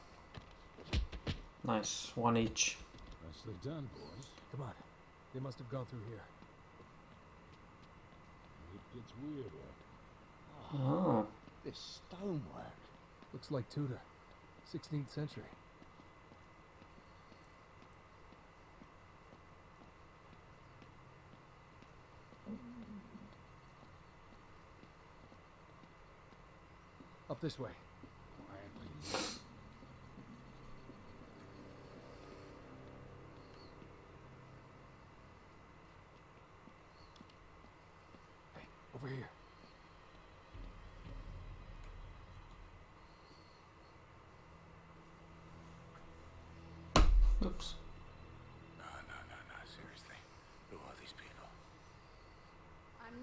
Nice. One each. Nicely done, boys. Come on. They must have gone through here. It gets weirder. Oh. This stonework. Looks like Tudor. sixteenth century. Up this way. Quietly. Hey, over here. Oops. No, no, no, no, seriously. Who are these people?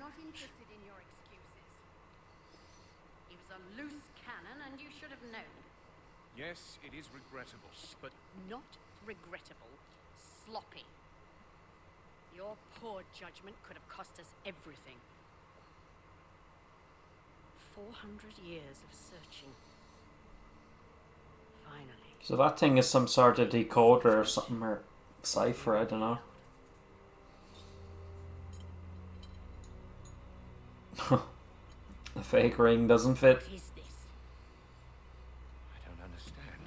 not interested in your excuses. He was a loose cannon, and you should have known. Yes, it is regrettable, but Not regrettable, sloppy. Your poor judgment could have cost us everything. Four hundred years of searching. Finally. So that thing is some sort of decoder or something, or cipher, I don't know. The fake ring doesn't fit. What is this? I don't understand.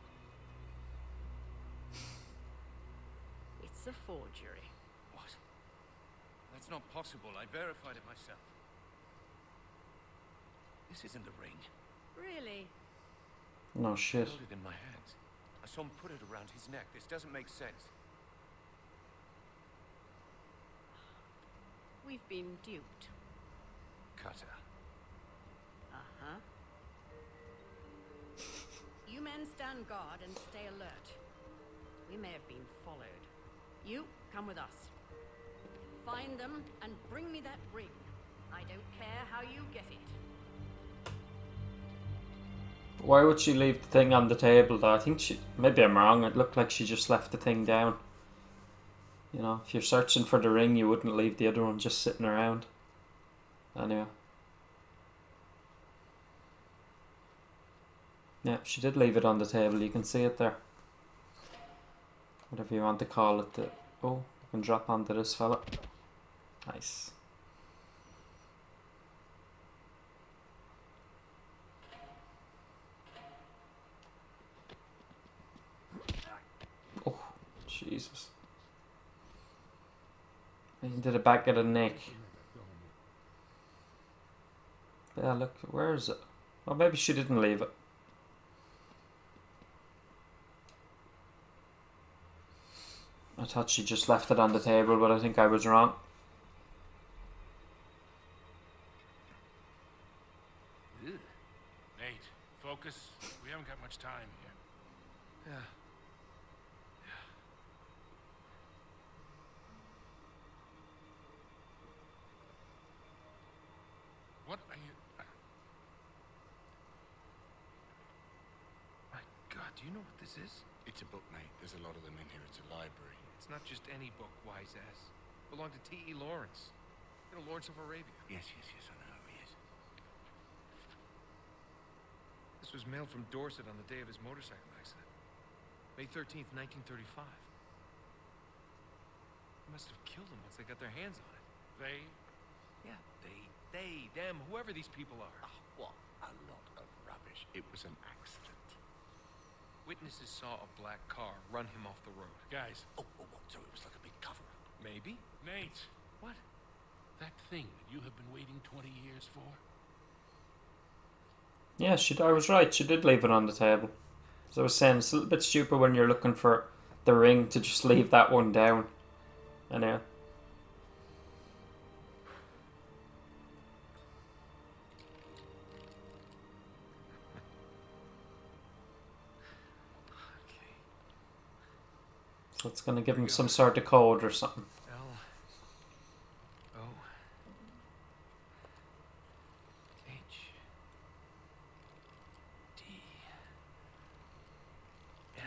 It's a forgery. What? That's not possible. I verified it myself. This isn't the ring. Really? No shit. I held it in my hands. I saw him put it around his neck. This doesn't make sense. We've been duped. Cutter. Uh-huh. You men stand guard and stay alert. We may have been followed. You, come with us. Find them and bring me that ring. I don't care how you get it. Why would she leave the thing on the table though? I think she... Maybe I'm wrong. It looked like she just left the thing down. You know, if you're searching for the ring, you wouldn't leave the other one just sitting around. Anyway. Yeah, she did leave it on the table. You can see it there. Whatever you want to call it. The... Oh, you can drop onto this fella. Nice. Oh, Jesus. Into the back of the neck. Yeah, look, where is it? Well, maybe she didn't leave it. I thought she just left it on the table, but I think I was wrong. Nate, focus. We haven't got much time here. Yeah. What are you... My God, do you know what this is? It's a book, mate. There's a lot of them in here. It's a library. It's not just any book, wise ass. It belonged to T E Lawrence. You know, Lawrence of Arabia. Yes, yes, yes, I know who he is. This was mailed from Dorset on the day of his motorcycle accident. May thirteenth, nineteen thirty-five. They must have killed him once they got their hands on it. They? Yeah, they, they, them, whoever these people are. Oh, what a lot of rubbish. It was an accident. Witnesses saw a black car run him off the road. Guys. Oh, oh, oh, so it was like a big cover-up. Maybe. Nate. What? That thing that you have been waiting twenty years for? Yeah, she. I was right. She did leave it on the table. As I was saying, it's a little bit stupid when you're looking for the ring to just leave that one down. Anyway. So it's going to give him some sort of code or something. L O H D N.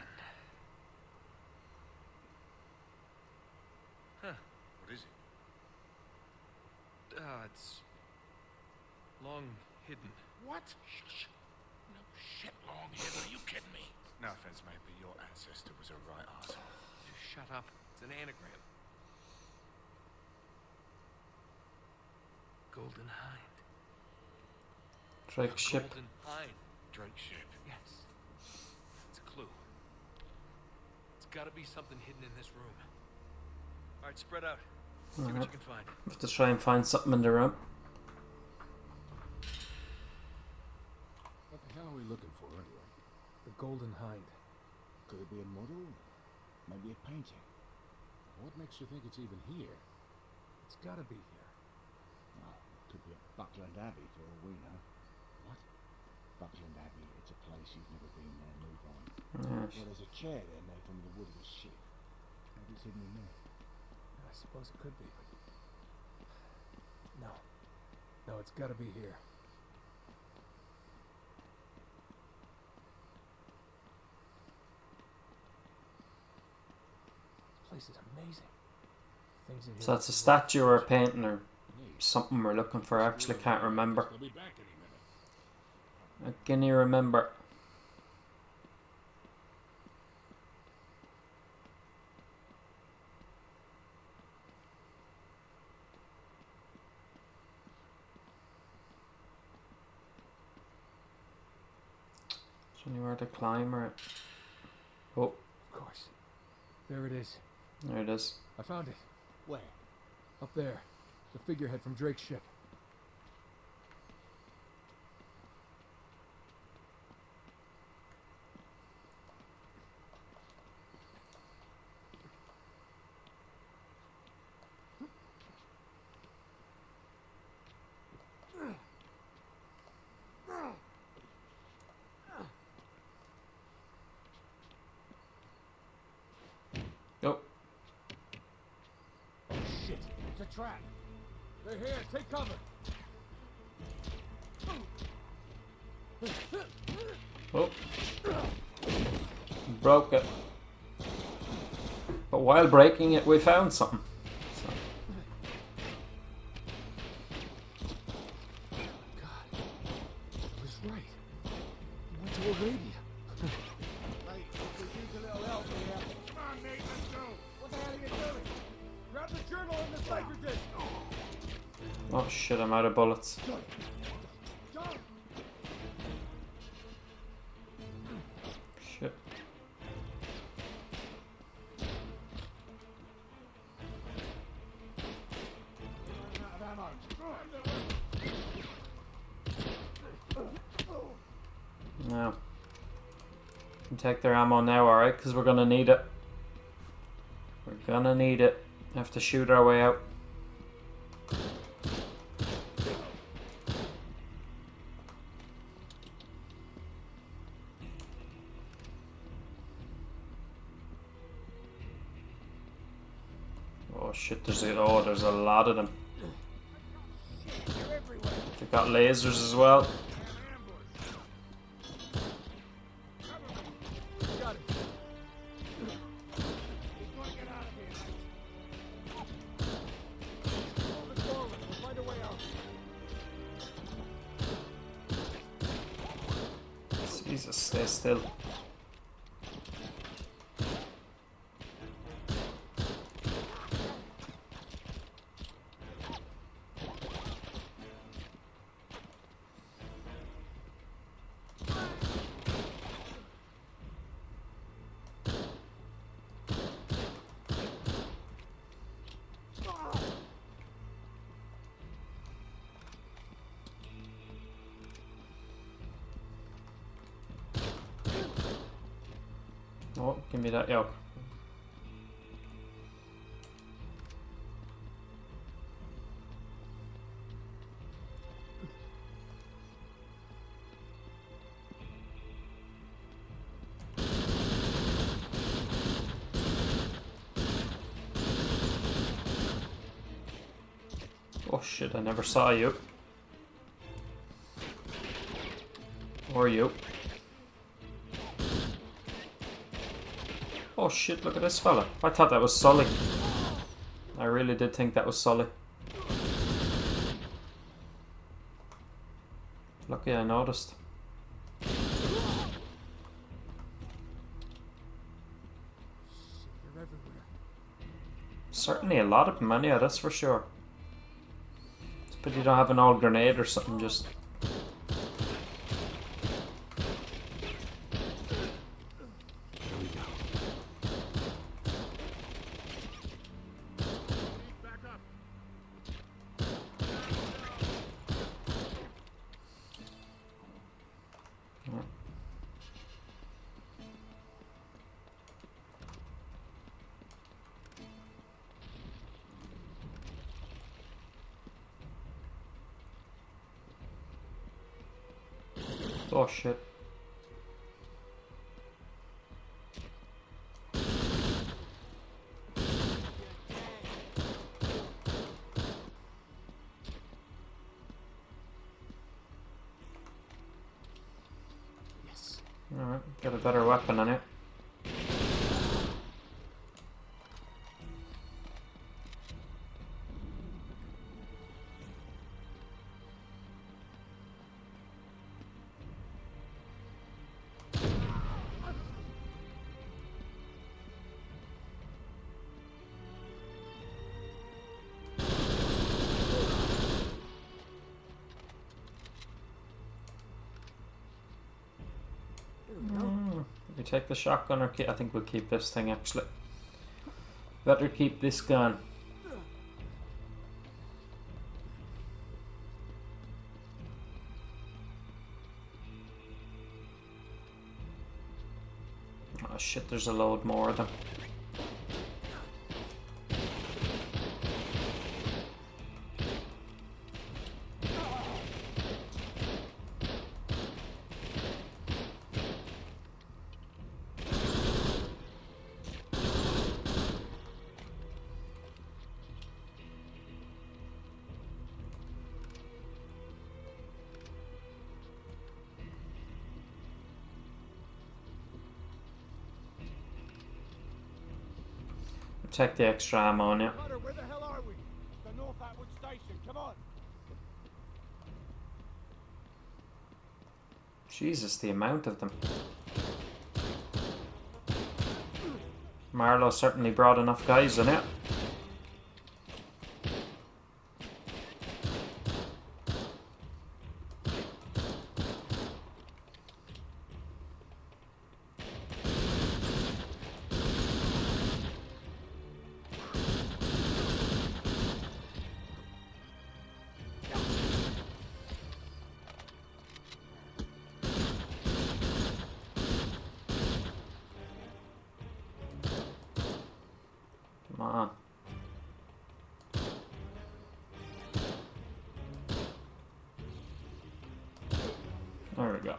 Huh. What is it? Uh, it's long hidden. What? Shh. No shit, long hidden. Are you kidding me? No offense, mate, but your ancestor was a right arsehole. Just shut up. It's an anagram. Golden Hind. Drake ship. Golden Hind. Drake ship. Yes. It's a clue. It's got to be something hidden in this room. All right, spread out. See what you can find. Have to try and find something in the room. What the hell are we looking for anyway? The Golden Hind. Could it be a model? Maybe a painting? What makes you think it's even here? It's gotta be here. Well, could be at Buckland Abbey for all we know. What? Buckland Abbey, it's a place you've never been there, move on. Yes. Well, there's a chair there made from the wood of a ship. Maybe it's hidden in there. I suppose it could be, but No. No, it's gotta be here. This place is amazing. Things in here. So that's a statue or a painting or something we're looking for. I actually can't remember. Uh, Can you remember? Is there anywhere to climb or? Oh, Of course. There it is. there it is. I found it. Where? Up there. The figurehead from Drake's ship. Oh, Shit. It's a trap. They're here. Take cover. oh. Broke it. But while breaking it, we found something. So. God. I was right. He went to Arabia. Right, we could use a little help here. Come on, Nate, let's go. What the hell are you doing? Grab the journal and the cipher disc. Oh shit, I'm out of bullets. John! Shit. Now, can take their ammo now, alright? Because we're gonna need it. We're gonna need it. Have to shoot our way out. Oh shit, there's a, oh, there's a lot of them. They've got lasers as well. Got it. Move it forward. We'll find a way out. Jesus, stay still. Oh, give me that yoke. Oh shit, I never saw you. Or you. Oh shit, look at this fella. I thought that was Sully. I really did think that was Sully. Lucky I noticed. They're everywhere. Certainly a lot of them, yeah, that's for sure. It's a pity you don't have an old grenade or something, just... Oh shit. Alright, got a better weapon on it. Mm, we take the shotgun or keep, I think we'll keep this thing actually. Better keep this gun. Oh shit, there's a load more of them. Check the extra ammo on it. Cutter, where the hell are we? It's the North Atwood Station. Come on. Jesus, the amount of them. Marlowe certainly brought enough guys in it. Come on. There we go.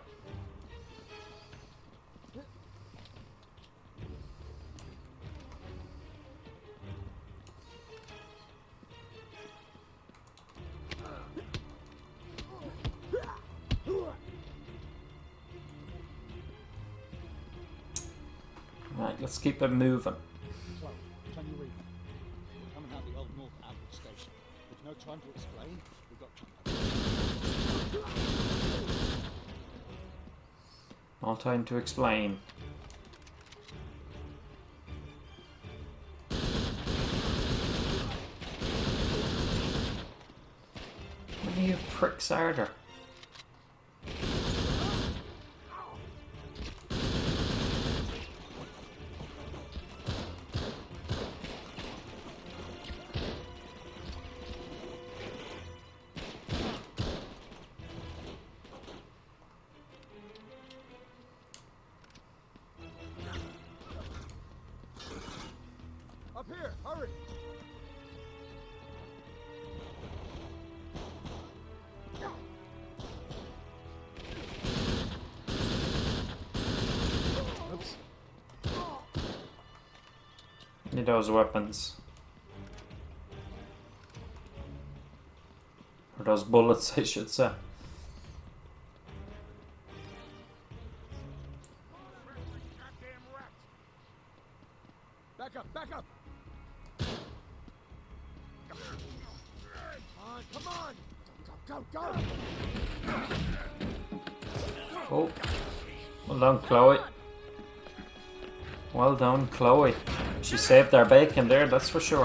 Right, let's keep it moving. So, can you read? We're coming out the old North Atwood Station. With no time to explain, we've got No time to explain. What are you pricks are there? Up here, hurry. Oops. Need those weapons. Or those bullets, I should say. Back up, back up. Come on, come on. Go, go, go. Oh. Well done, Chloe. Well done, Chloe. She saved our bacon there, that's for sure.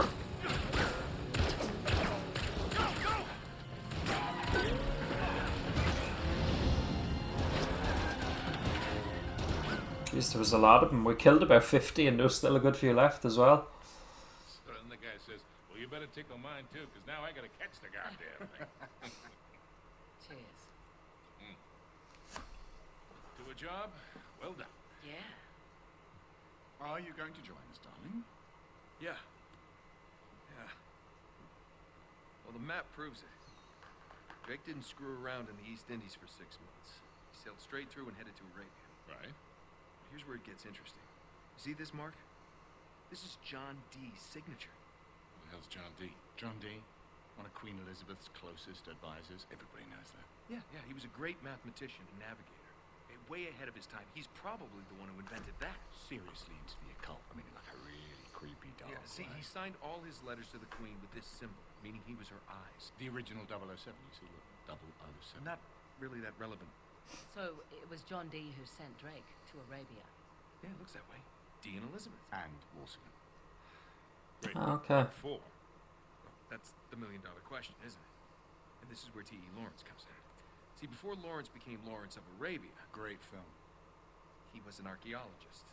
Jeez, there was a lot of them. We killed about fifty and there was still a good few left as well. So then the guy says, well, you better tickle mine too, because now I gotta catch the goddamn thing. Cheers. Mm. Do a job, well done. Yeah. Are you going to join us, darling? Yeah. Yeah. Well, the map proves it. Drake didn't screw around in the East Indies for six months. He sailed straight through and headed to Arabia. Right. Here's where it gets interesting. You see this mark? This is John Dee's signature. Who the hell's John D? John D, one of Queen Elizabeth's closest advisors. Everybody knows that. Yeah, yeah, he was a great mathematician and navigator. A way ahead of his time. He's probably the one who invented that. Seriously into the occult. I mean, like a really creepy dark. Yeah, see, he signed all his letters to the Queen with this symbol, meaning he was her eyes. The original double oh seven, you see, look, double oh seven. Not really that relevant. So it was John Dee who sent Drake to Arabia. Yeah, it looks that way. Dee and Elizabeth. And Walsingham. Great. Okay. Four. Well, that's the million dollar question, isn't it? And this is where T E Lawrence comes in. See, before Lawrence became Lawrence of Arabia, Great film. he was an archaeologist.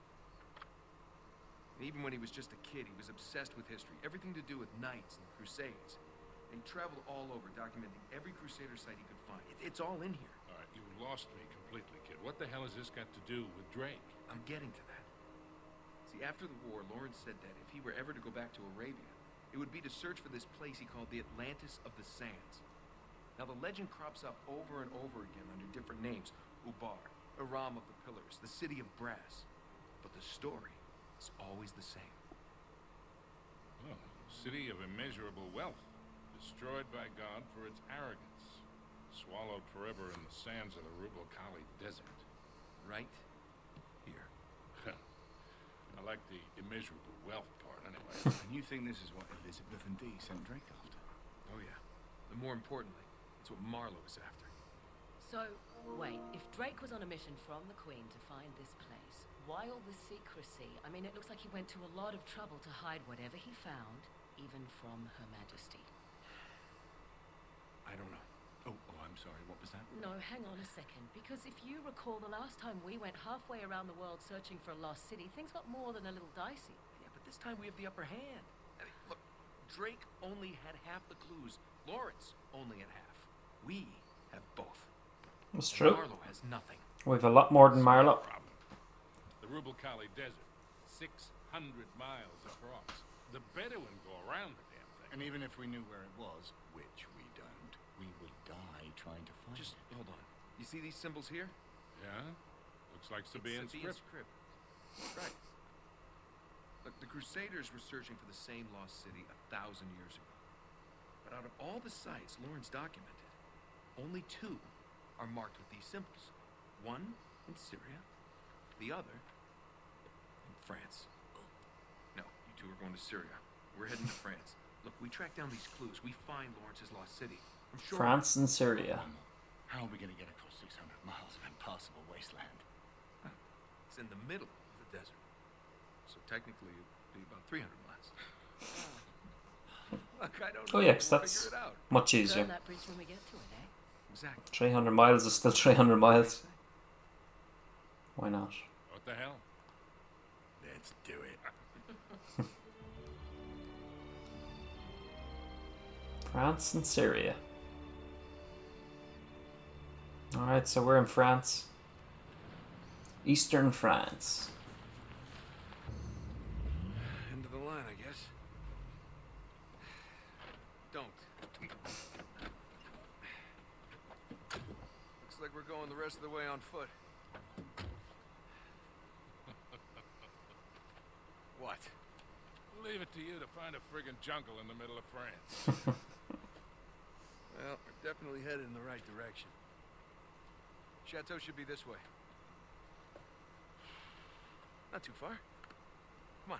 And even when he was just a kid, he was obsessed with history, everything to do with knights and crusades. And he traveled all over, documenting every crusader site he could find. It, it's all in here. All right, you lost me completely, kid. What the hell has this got to do with Drake? I'm getting to that. See, after the war, Lawrence said that if he were ever to go back to Arabia, it would be to search for this place he called the Atlantis of the Sands. Now, the legend crops up over and over again under different names. Ubar, Aram of the Pillars, the City of Brass. But the story is always the same. Oh, city of immeasurable wealth, destroyed by God for its arrogance, swallowed forever in the sands of the Rubel Khali Desert. Right here. I like the immeasurable wealth part, anyway. And you think this is what Elizabeth and Dee sent Drake after? Oh, yeah. And more importantly, it's what Marlowe is after. So, wait, if Drake was on a mission from the Queen to find this place, why all the secrecy? I mean, it looks like he went to a lot of trouble to hide whatever he found, even from Her Majesty. I don't know. Oh, oh, I'm sorry. What was that? No, hang on a second. Because if you recall, the last time we went halfway around the world searching for a lost city, things got more than a little dicey. Yeah, but this time we have the upper hand. I mean, look, Drake only had half the clues. Lawrence only had half. We have both. That's And true. Marlowe has nothing. We've a lot more than Marlowe. Problem. The Rubel Khali Desert, six hundred miles across. The Bedouin go around the damn thing. And even if we knew where it was, which we don't, we would die trying to find Just it. hold on. You see these symbols here? Yeah? Looks like Sabaean Sabaean script. script. Right. Look, the Crusaders were searching for the same lost city a thousand years ago. But out of all the sites Lawrence documented, only two are marked with these symbols. One in Syria, the other in France. No, you two are going to Syria. We're heading to France. Look, we track down these clues. We find Lawrence's lost city. I'm sure. France and Syria. How are we going to get across six hundred miles of impassable wasteland? It's in the middle of the desert. So technically, it'd be about three hundred miles. Look, I don't know. Oh yeah, 'cause We'll that's figure it out. much Burn easier. that bridge when we get to it, eh? Exactly. three hundred miles is still three hundred miles. Why not? What the hell? Let's do it. France and Syria. Alright, so we're in France. Eastern France. End of the line, I guess. Don't. Looks like we're going the rest of the way on foot. What? Leave it to you to find a friggin' jungle in the middle of France. Well, we're definitely headed in the right direction. Chateau should be this way. Not too far. Come on.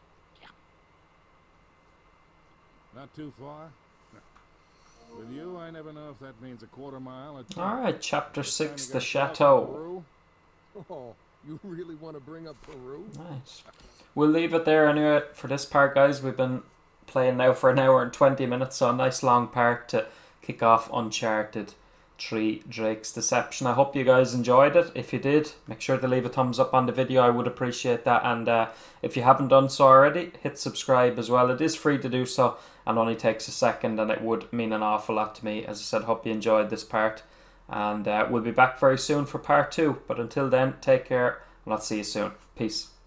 Not too far? No. With you, I never know if that means a quarter mile or two. Alright, chapter It's time six, to the get chateau. Peru? Oh, you really want to bring up Peru? Nice. We'll leave it there anyway for this part, guys. We've been playing now for an hour and twenty minutes, so a nice long part to kick off Uncharted three Drake's Deception. I hope you guys enjoyed it. If you did, make sure to leave a thumbs up on the video. I would appreciate that. And uh, if you haven't done so already, hit subscribe as well. It is free to do so and only takes a second, and it would mean an awful lot to me. As I said, hope you enjoyed this part. And uh, we'll be back very soon for part two. But until then, take care and I'll see you soon. Peace.